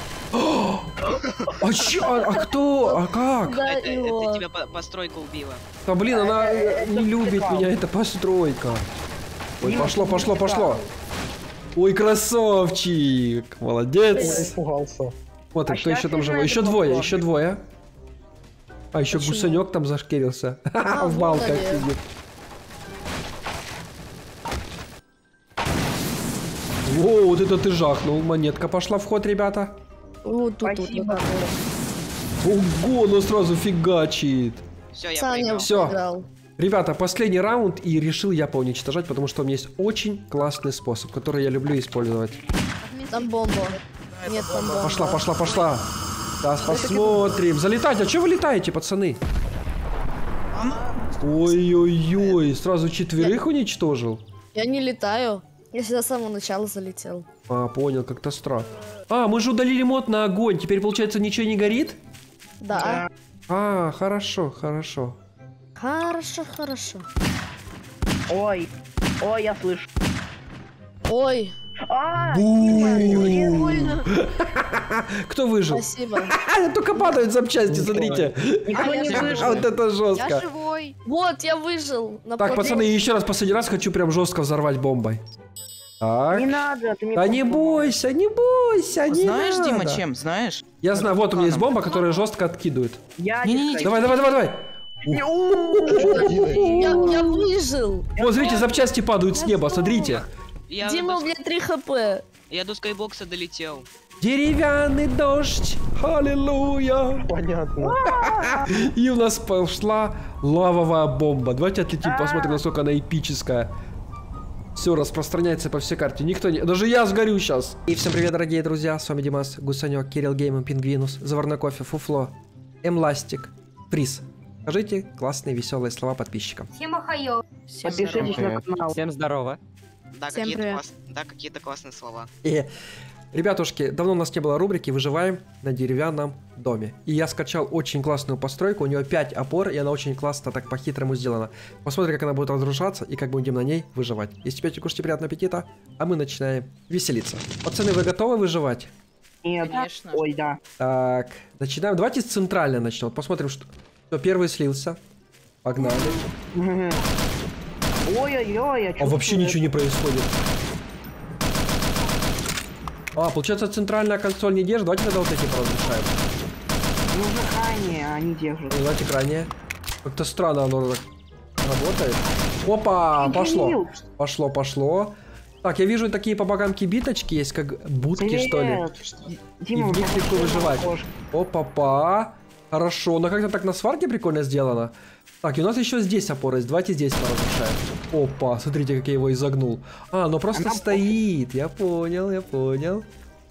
А чё? А кто? А как? Да, это его. тебя постройка убила. Да блин, она не любит меня, это постройка. Ой, пошло, пошло, пошло. Ой, красавчик. Я Молодец. испугался. Вот, А кто еще щас там не живой? знаю, Еще кто двое, попробует. еще двое. А еще Почему? гусанек там зашкерился. А, В вон балках они. сидит. Во, вот это ты жахнул. Монетка пошла в ход, ребята. Вот тут, Спасибо. Ого, ну сразу фигачит. Все, я Саня проиграл. Всё. проиграл. Ребята, последний раунд, и решил я поуничтожать, потому что у меня есть очень классный способ, который я люблю использовать. Там бомба. Нет, там бомба. Пошла, пошла, пошла. Сейчас посмотрим. Залетайте, а что вы летаете, пацаны? Ой-ой-ой, сразу четверых уничтожил. Я не летаю. Я сюда с самого начала залетел. А, понял, как-то странно. А, мы же удалили мод на огонь, теперь, получается, ничего не горит? Да. А, хорошо, хорошо. Хорошо, хорошо. Ой. Ой, я слышу. Ой, А, Бу! Кто выжил? спасибо. А, только падают запчасти, смотрите. никто не А выжил. вот это Я жестко. живой. Вот, я выжил. На Так, плоту. пацаны, еще раз, последний раз хочу прям жестко взорвать бомбой. Так. Не надо, ты мне Да не попробуй. бойся, не бойся, не Знаешь, надо. Дима, чем? Знаешь? Я знаю, вот у меня есть бомба, которая жестко откидывает. Я Не-не-не, не Давай, давай, давай, давай. Я выжил. Вот, смотрите, запчасти падают с неба, смотрите. Я, Дима, у до, меня 3 хп. я до скайбокса долетел. Деревянный дождь, аллилуйя. Понятно. И у нас пошла лавовая бомба. Давайте отлетим, посмотрим, насколько она эпическая. Все распространяется по всей карте. Никто не... Даже я сгорю сейчас. И всем привет, дорогие друзья. С вами Димас, Гусанек, Кирилл Геймер, Пингвинус, Заварной кофе, Фуфло. Эмластик, Приз. Скажите классные веселые слова подписчикам. Всем охайо. Всем Подпишитесь на канал. Всем здорово. Да, Всем какие-то привет. какие-то классные слова. Ребятушки, давно у нас не было рубрики «Выживаем на деревянном доме». И я скачал очень классную постройку, у нее 5 опор, и она очень классно так по-хитрому сделана. Посмотрим, как она будет разрушаться и как будем на ней выживать. Если пьете, кушайте, приятного аппетита, а мы начинаем веселиться. Пацаны, вы готовы выживать? Нет. Конечно. Ой, да. Так, начинаем. Давайте с центрально начнем. Посмотрим, что... Кто первый слился. Погнали. Ой-ой-ой, А вообще ничего не происходит. А, получается, центральная консоль не держит. Давайте тогда вот эти поразрушаем. Нужно крайне, они держат. Давайте крайне. Как-то странно оно так работает. Опа, пошло. Пошло. Так, я вижу такие по бокам кибиточки есть, как будки, что ли. Дима, И в них легко выживать. Опа-па. Хорошо, но как-то так на сварке прикольно сделано. Так, и у нас еще здесь опора есть. Давайте здесь поразрушаем. Опа, смотрите, как я его изогнул. А, оно просто стоит. Я понял.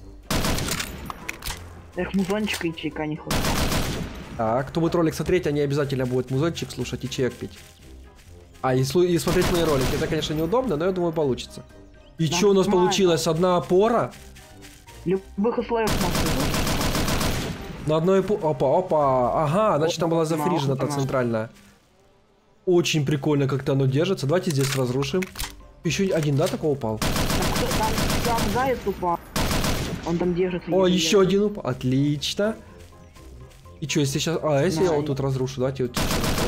Эх, музончика и чайка не хватает. Так, кто будет ролик смотреть, они обязательно будут музончик слушать и чаек пить. А, и смотреть мои ролики. Это, конечно, неудобно, но я думаю, получится. И что у нас получилось? Одна опора? В любых условиях можно. На одной опа. Ага, значит, там была зафрижена-то центральная. Очень прикольно, как-то оно держится. Давайте здесь разрушим. Еще один, да, такой упал? Там заяц упал. Он там держится. О, еще один упал. Отлично. И что, если сейчас... А, если я вот тут разрушу, давайте вот...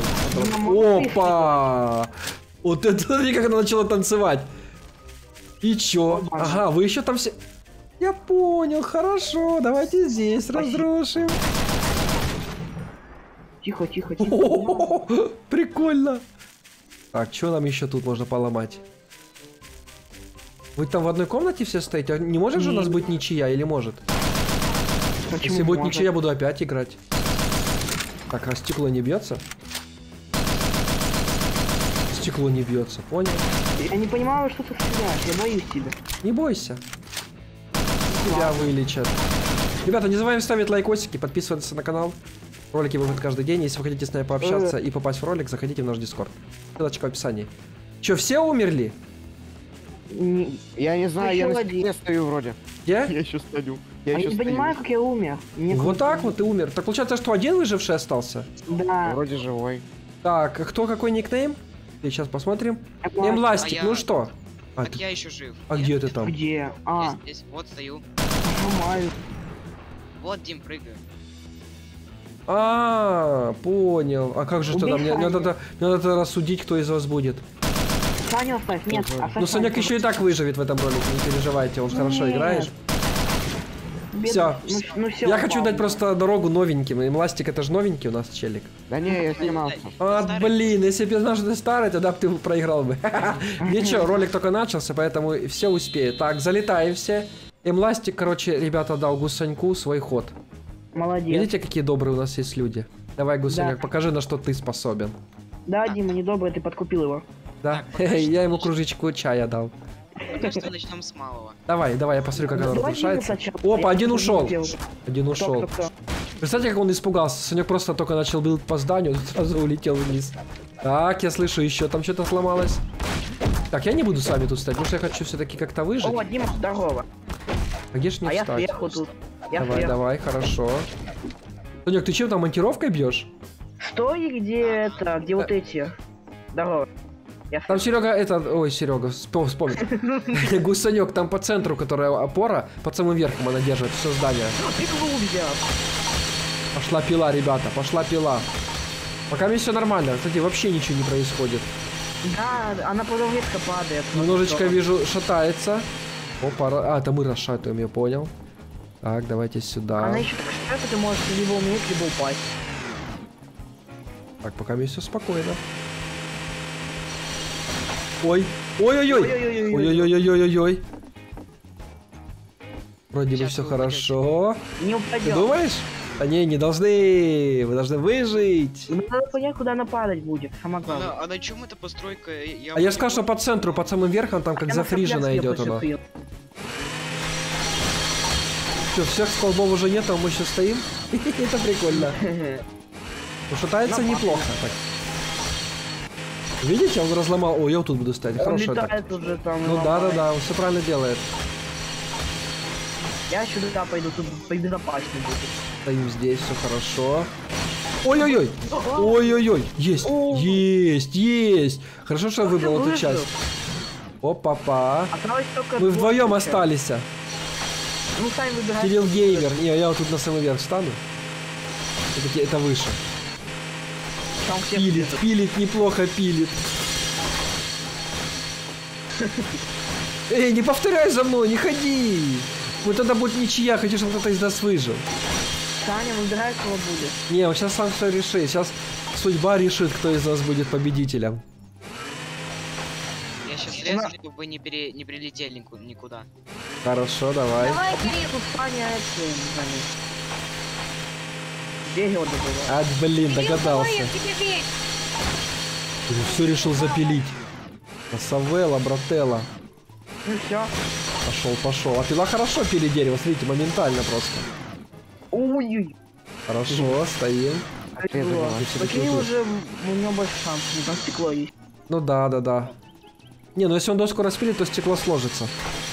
Опа! Вот это, смотри, как она начала танцевать. И чё? Ага, вы еще там все... Я понял, хорошо. Давайте здесь разрушим. Тихо. О-о-о-о, прикольно. Так, что нам еще тут можно поломать? Вы там в одной комнате все стоите? А не может же у нас быть ничья или может? Почему Если будет может? ничья, я буду опять играть. Так, а стекло не бьется? Стекло не бьется, понял? Я не понимаю, что ты стреляешь, я боюсь тебя. Не бойся. Тебя вылечат. Ребята, не забываем ставить лайкосики, подписываться на канал. Ролики выходят каждый день. Если вы хотите с нами пообщаться и попасть в ролик, заходите в наш дискорд. Ссылочка в описании. Че, все умерли? Я не знаю, я на стене стою вроде. Где? Я еще стою. Я не понимаю, как я умер. Вот так вот ты умер. Так получается, что один выживший остался? Да. Вроде живой. Так, а кто какой никнейм? Сейчас посмотрим. Эмластик, ну что? Так я еще жив. А где ты там? Где? Я здесь, вот стою. Нормально. Вот, Дим, прыгаю. А, понял. А как же тогда? Мне надо рассудить, кто из вас будет. Саню оставь, нет. Ну, Санек еще и так выживет в этом ролике, не переживайте, он хорошо играет. Все. Я хочу дать просто дорогу новеньким. Эмластик это же новенький у нас челик. Да не, я снимался. А, блин, если бы я знал, что ты старый, тогда бы ты проиграл бы. Ничего, ролик только начался, поэтому все успеют. Так, залетаем все. Эмластик, короче, ребята, дал Гусаньку свой ход. Молодец. Видите, какие добрые у нас есть люди? Давай, Гусаняк, Да. покажи, на что ты способен. Да, Дима, недобрый, ты подкупил его. Да? Так, пока что Я ему кружечку чая дал. Пока что начнем с малого. Давай, я посмотрю, как она Давай Дима разрушается. сначала. Опа, Я один что-то ушел. не делал. Один ушел. Кто? Представьте, как он испугался. Санек просто только начал билд по зданию, сразу улетел вниз. Так, я слышу, еще там что-то сломалось. Так, я не буду с вами тут стать, потому что я хочу все-таки как-то выжить. О, Дима, здорово. А где ж не А я встать? сверху тут. Я Давай, сверху. давай, хорошо. Санек, ты чем там монтировкой бьешь? Что и где это? Где вот эти? Здорово. Я Там Серега, ой, Серега, вспомни. Гусанек, там по центру, которая опора, под самым верхом она держит все здание. Ты кого взял? Пошла пила, ребята, пошла пила. Пока мне все нормально, кстати, вообще ничего не происходит. Да, она потом резко падает. Немножечко, вижу, шатается. Опа, а, это мы расшатываем, я понял. Так, давайте сюда. Она еще так шатается, ты можешь либо умереть, либо упасть. Так, пока мне все спокойно. Ой, ой-ой-ой, ой-ой-ой-ой-ой-ой. Вроде бы Сейчас все вы хорошо. Не Ты упадет. думаешь? Да не должны. Вы должны выжить. Надо понять, куда она падать будет. Самое главное. А на чем эта постройка? А я скажу, что по центру, под самым верхом, там как Она зафрижена сопля идет сверху она. сопьет. Все, всех столбов уже нет, а мы еще стоим. Это прикольно. Ну, шатается неплохо так. Видите, он разломал. О, я вот тут буду стоять. Он Хорошо так. летает уже там. Ну да, он все правильно делает. Я сюда пойду, тут безопаснее будет. Стоим здесь, все хорошо. Ой-ой-ой! Ой-ой-ой! Есть! Есть! Хорошо, что я выбрал эту часть. Опа-па. Мы вдвоем остались. Ну, сами выбирайте. Кирилл Геймер. Не, я вот тут на самый верх встану. Это выше. Пилит, неплохо пилит. Эй, не повторяй за мной, не ходи. Вот тогда будет ничья, хочу, чтобы кто-то из нас выжил. Саня, выбирай, кого будет. Не, он сейчас сам все решит. Сейчас судьба решит, кто из нас будет победителем. Я сейчас лезу, чтобы вы не прилетели никуда. Хорошо, давай. Давай, Кирилл. Тут Саня, где его добывать? Блин, догадался. Давай, я тебе верю. Все решил запилить. Савелла, брателла. Ну все. Пошел. А пила хорошо пилит дерево, смотрите, моментально просто. Ой-ой. Хорошо, стоим. Такие уже у него больше шансов, там стекло есть. Ну да. Не, ну если он доску распилит, то стекло сложится.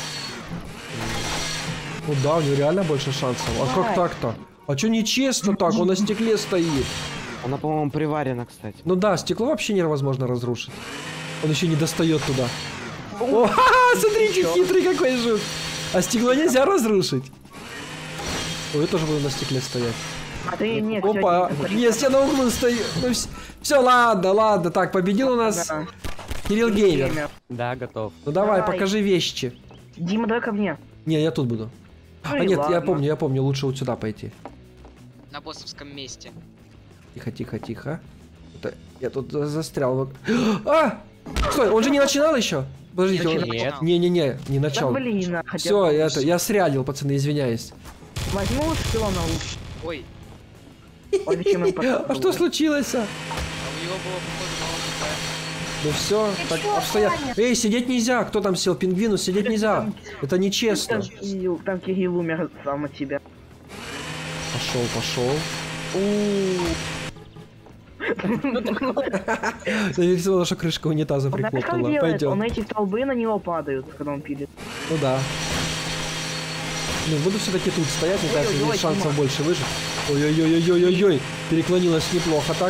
Ну да, у него реально больше шансов. А как так-то? А чё нечестно так? Он на стекле стоит. Она, по-моему, приварена, кстати. Ну да, стекло вообще невозможно разрушить. Он еще не достает туда. О, смотрите, хитрый какой жук. А стекло нельзя разрушить. Ой, я тоже буду на стекле стоять. А ты нет. Опа, есть, я на углу стою. Ну все, ладно. Так, победил у нас Кирилл Геймер. Да, готов. Ну давай, покажи вещи. Дима, давай ко мне. Не, я тут буду. А нет, я помню, лучше вот сюда пойти. На боссовском месте. Тихо. Я тут застрял. Вот. А! Стой, он же не начинал еще? Подождите, Нет. Не начал. Да блин, Все, я срядил, пацаны, извиняюсь. Возьму что на лучше. Ой, Ой, зачем им А что случилось? а у него было похоже на ЛКП. Ну все, так обстоят. Эй, сидеть нельзя. Кто там сел? Пингвину сидеть нельзя. Это нечестно. Там Кирилл умер сам от тебя. Пошел. Зависела наша крышка унитаза прикопнула. Пойдем. Он эти столбы на него падают, когда он пилит. Ну да. Ну, буду все-таки тут стоять, мне кажется, есть шансов больше выжить. Ой-ой-ой-ой-ой-ой. Переклонилась неплохо так.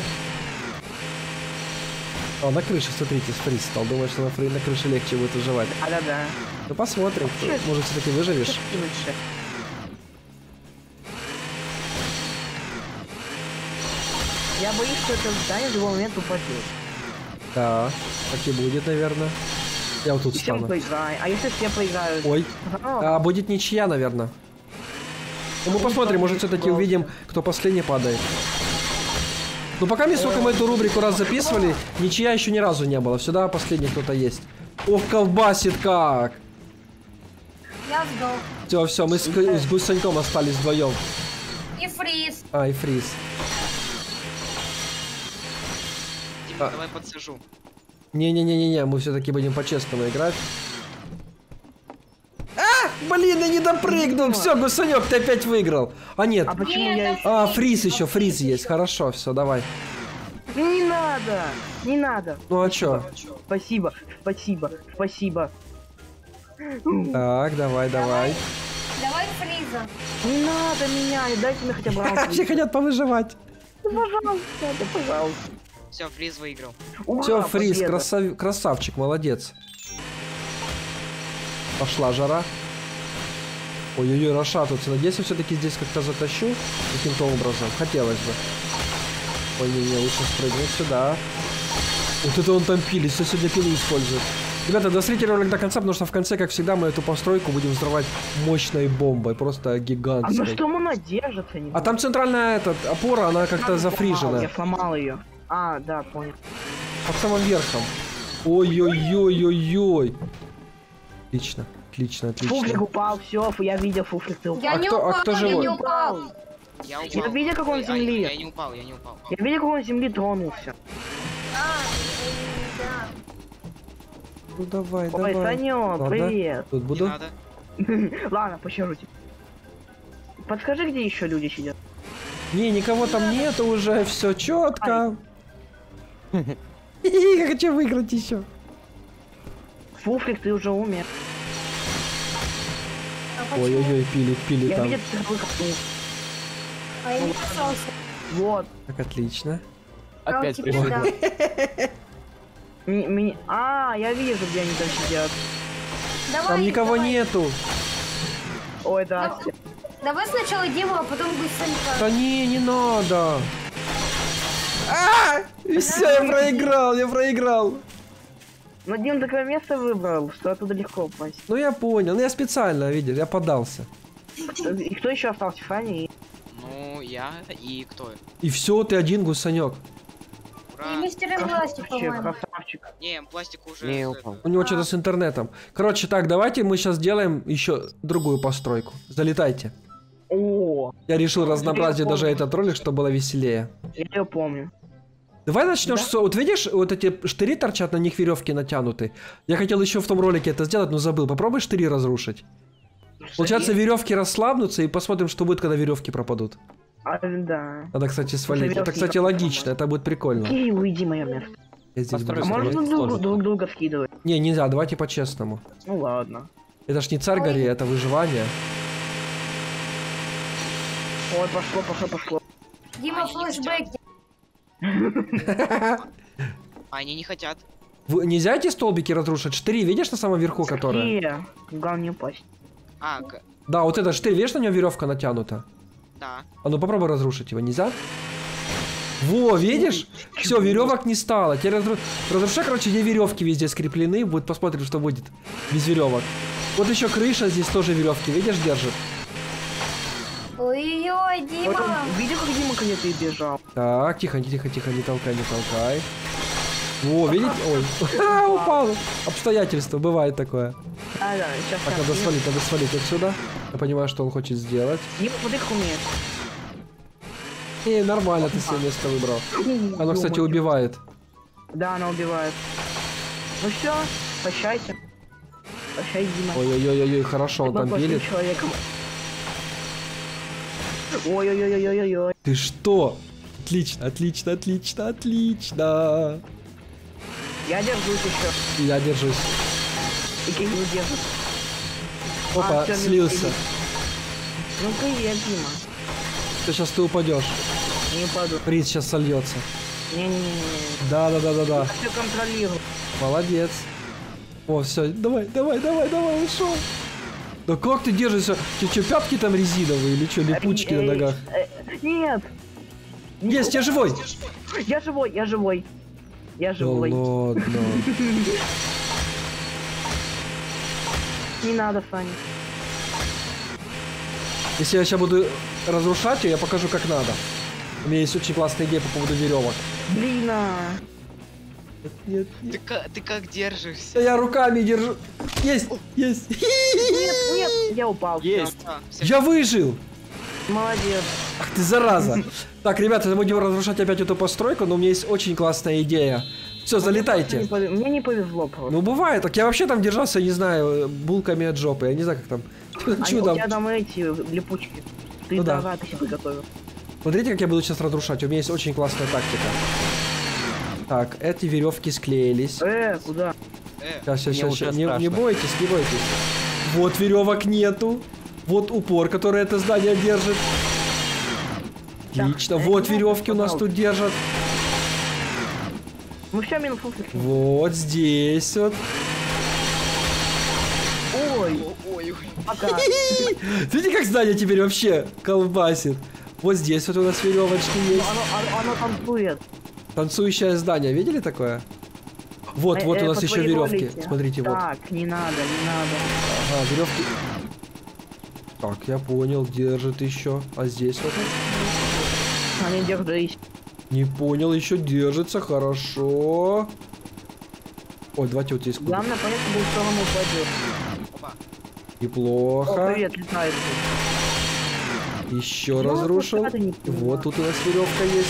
А, на крыше, смотрите, фриз стал. Думаю, что на крыше легче будет выживать. Да. Ну посмотрим, может все-таки выживешь. Я боюсь, что это здание в любой момент упадет. Да, так и будет, наверное. Я вот тут И всем стану. проиграем. А если все проиграют? Ой. Будет ничья, наверное. Ну, мы посмотрим, может все-таки увидим, кто последний падает. Ну пока сколько мы эту рубрику раз записывали, ничья еще ни разу не было. Сюда последний кто-то есть. Ох, колбасит как! Я сдох. Все, мы с Гусаньком остались вдвоем. И фриз. И фриз. Дима, давай подсажу. Не, мы все-таки будем по-честному играть. Блин, я не допрыгнул. Все, Гусанек, ты опять выиграл. А нет. А почему я... Фриз еще, фриз есть. Хорошо, все, давай. Не надо. Ну а чё? Спасибо. Так, давай. Давай фриза. Не надо меня, дайте мне хотя бы раунд. Все хотят повыживать. Пожалуйста. Все, фриз выиграл. Все, фриз, красавчик, молодец. Пошла жара. Ой-ой-ой, расшатываться. Надеюсь, я все-таки здесь как-то затащу каким-то образом. Хотелось бы. Ой, не, лучше спрыгнуть сюда. Вот это он там пилит, все сегодня пилу использует. Ребята, досмотрите ролик до конца, потому что в конце, как всегда, мы эту постройку будем взрывать мощной бомбой. Просто гигантской. А на что она держится? А там центральная опора, она как-то зафрижена. Я сломал ее. А, да, понял. Под самым верхом. Ой-ой-ой-ой-ой. Отлично. Фуфлик упал, все, я видел, Фуфлик, ты упал. Я не упал, кто я живой? не упал. Я видел, как он с земли. Я не упал. Я видел, как он с земли тронулся. Да. Ну давай. Ой, Санё, Ладно. привет. Тут Не буду. надо. Ладно, пощажу тебя. Подскажи, где еще люди сидят. Не, никого там нету уже, все четко. Я хочу выиграть еще. Фуфлик, ты уже умер. Ой-ой-ой, пили Я там. видел, ты выкопнул. А я не касался. Вот. Так, отлично. Опять пришел. Я вижу, где они там сидят. Давай, Там никого давай. нету. Ой, да. Давай сначала Диму, а потом Гусенька. Да не надо. Все, я проиграл. Но Дим такое место выбрал, что оттуда легко упасть. Ну я понял, ну я специально, видишь, я поддался. И кто еще остался? Фанни? Ну, я и кто? И все, ты один гусанек. Ура. И мистер Пластик, Вообще, по-моему. красавчик. Не, пластик уже... Не, с упал. этого. У него что-то с интернетом. Короче, так, давайте мы сейчас сделаем еще другую постройку. Залетайте. О, Я решил разнообразить помню. даже этот ролик, чтобы было веселее. я ее помню. Давай начнешь с... Вот видишь, вот эти штыри торчат, на них веревки натянуты. Я хотел еще в том ролике это сделать, но забыл. Попробуй штыри разрушить. Получается, веревки расслабнутся, и посмотрим, что будет, когда веревки пропадут. Да. Надо, кстати, свалить. веревки Это, кстати, не логично, это будет прикольно. Окей, уйди, мое место. Я здесь Построй буду А Просто можно стоять. друг друга скидывать? Не, нельзя, давайте по-честному. Ну ладно. Это ж не царь горе, это выживание. Ой, пошло. Дима, флешбеки. Они не хотят. Нельзя эти столбики разрушить? Штыри, видишь на самом верху, которые? Главное не упасть. Да, вот это штырь, видишь, на него веревка натянута? Да. А ну попробуй разрушить его, нельзя? Во, видишь? Все, веревок не стало. Теперь разрушай, короче, где веревки везде скреплены. Будет, посмотрим, что будет без веревок. Вот еще крыша здесь тоже веревки, видишь, держит. Ой-ой-ой, Дима. Видел, как Дима где-то и бежал? Так, тихо, не толкай. Во, видите? Ой, упал. Обстоятельства, бывает такое. Да, сейчас. Так, надо свалить отсюда. Я понимаю, что он хочет сделать. Дима, смотри, как умеет. Нормально ты себе место выбрал. Оно, кстати, убивает. Да, она убивает. Ну все, прощайся. Прощай, Дима. Ой-ой-ой, хорошо, он Ты там был пилит. плохим человеком. Ой-ой-ой-ой-ой-ой. Ты что? Отлично. Я держусь еще. Я держусь. И Кирилл держит. Опа, всё, слился. привет. Ну привет, Дима. Сейчас ты упадешь. Не упаду. Приз сейчас сольется. Не-не-не. Да. Все контролирую. Молодец. О, все, давай, ушел. Да как ты держишься? Тебе что, пятки там резиновые или что, липучки на ногах? Нет. Есть, я живой. Я живой. Да ладно. Не надо, Саня. Если я сейчас буду разрушать ее, я покажу, как надо. У меня есть очень классная идея по поводу веревок. Блин, Нет. Ты как держишься? Да я руками держу. Есть. Нет, я упал. Есть. Я выжил. Молодец. Ах ты зараза. Так, ребята, мы будем разрушать опять эту постройку, но у меня есть очень классная идея. Все, залетайте. Мне не повезло просто. Ну бывает, так я вообще там держался, не знаю, булками от жопы, я не знаю, как там. У Чудом. тебя там эти липучки. Ты Ну да. ты себе готовил. Смотрите, как я буду сейчас разрушать. У меня есть очень классная тактика. Так, эти веревки склеились. Куда? Сейчас, уже не страшно. бойтесь. Вот веревок нету. Вот упор, который это здание держит. Отлично. Вот веревки у нас тут держат. Ну все, минус фуфлик. Вот здесь вот. Ой, пока. Смотрите, как здание теперь вообще колбасит. Вот здесь вот у нас веревочки есть. Оно танцует. Танцующее здание, видели такое? Вот у нас по еще твоей веревки. ролике. Смотрите, вот. Так, не надо. Ага, веревки. Так, я понял, держит еще. А здесь вот. Они держись. Не понял, еще держится, хорошо. Ой, давайте вот здесь. Главное понять, что в сторону упадет. Неплохо. О, привет, летает. Еще Ну, разрушил. вот это не понимаю. Вот тут у нас веревка есть.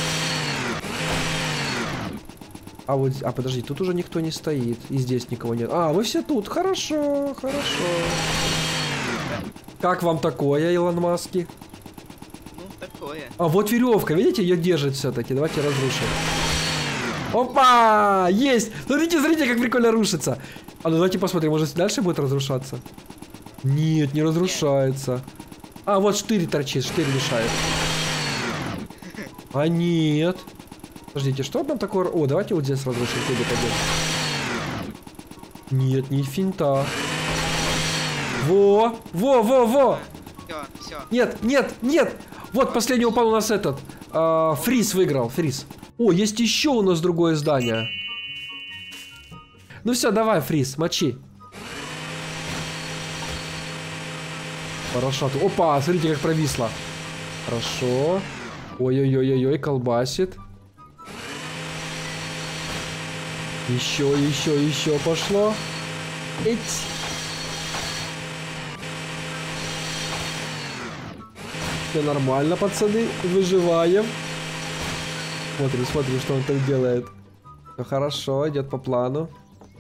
А подожди, тут уже никто не стоит. И здесь никого нет. А, вы все тут. Хорошо. Как вам такое, Илон Маски? Ну, такое такое? А вот веревка, видите, ее держит все-таки. Давайте разрушим. Опа! Есть! Смотрите, смотрите, как прикольно рушится. А ну давайте посмотрим, может дальше будет разрушаться? Нет, не разрушается. А, вот штырь торчит, штырь мешает. А нет. Подождите, что там такое? О, давайте вот здесь разрушим кубик один. Нет, не финта. Во! Во! Все. Нет, нет, нет! Вот последний упал у нас этот. Фриз выиграл, Фриз. О, есть еще у нас другое здание. Ну все, давай, Фриз, мочи. Хорошо. Опа, смотрите, как провисло. Хорошо. Ой-ой-ой-ой, колбасит. Еще пошло. Эть. Все нормально, пацаны, выживаем. Смотрим, что он там делает. Все хорошо, идет по плану.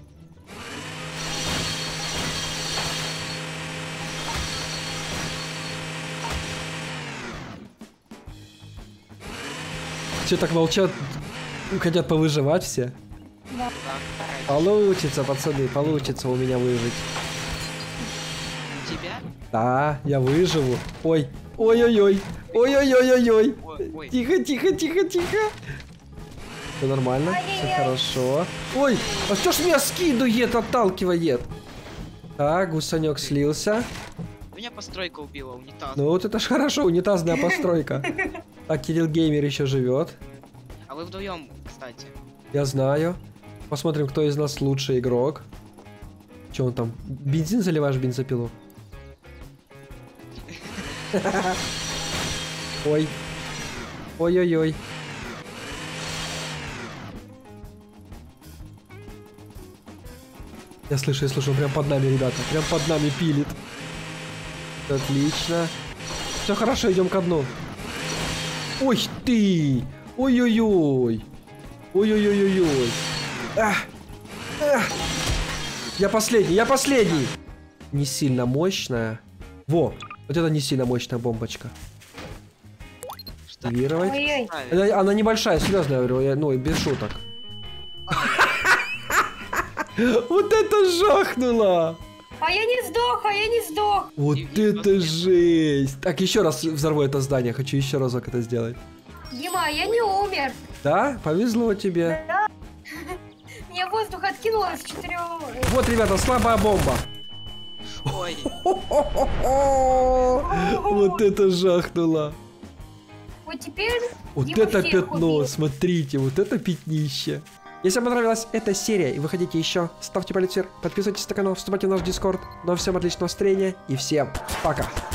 Все так молчат, хотят повыживать все. Да. Получится, пацаны, получится у меня выжить. У тебя? Да, я выживу. Ой, ой-ой-ой, ой-ой-ой-ой-ой. Ой. Тихо. Все нормально, все хорошо. Ой, а что ж меня скидывает, отталкивает? Так, гусанек слился. Меня постройка убила, унитаз. Ну вот это ж хорошо, унитазная постройка. Так, Кирилл Геймер еще живет. А вы вдвоем, кстати. Я знаю. Посмотрим, кто из нас лучший игрок. Че он там? Бензин заливаешь в бензопилу? Ой. Ой-ой-ой. Я слышу, он прям под нами, ребята. Прям под нами пилит. Отлично. Все хорошо, идем ко дну. Ой ты! Ой-ой-ой! Ой-ой-ой-ой-ой! Я последний! Не сильно мощная. Во! Вот это не сильно мощная бомбочка. Активировать. Ой-ой. Она небольшая, серьезно я говорю, ну без шуток. Вот это жахнуло! А я не сдох. Вот это жесть! Так, еще раз взорву это здание, хочу еще разок это сделать. Дима, я не умер. Да? Повезло тебе. Мне воздух откинуло с 4. Вот, ребята, слабая бомба. Ой. Вот это жахнуло. Вот теперь Вот Дима это всех пятно, убил. смотрите, вот это пятнище. Если вам понравилась эта серия и вы хотите еще, ставьте палец вверх, подписывайтесь на канал, вступайте в наш дискорд. Ну а всем отличного настроения и всем пока.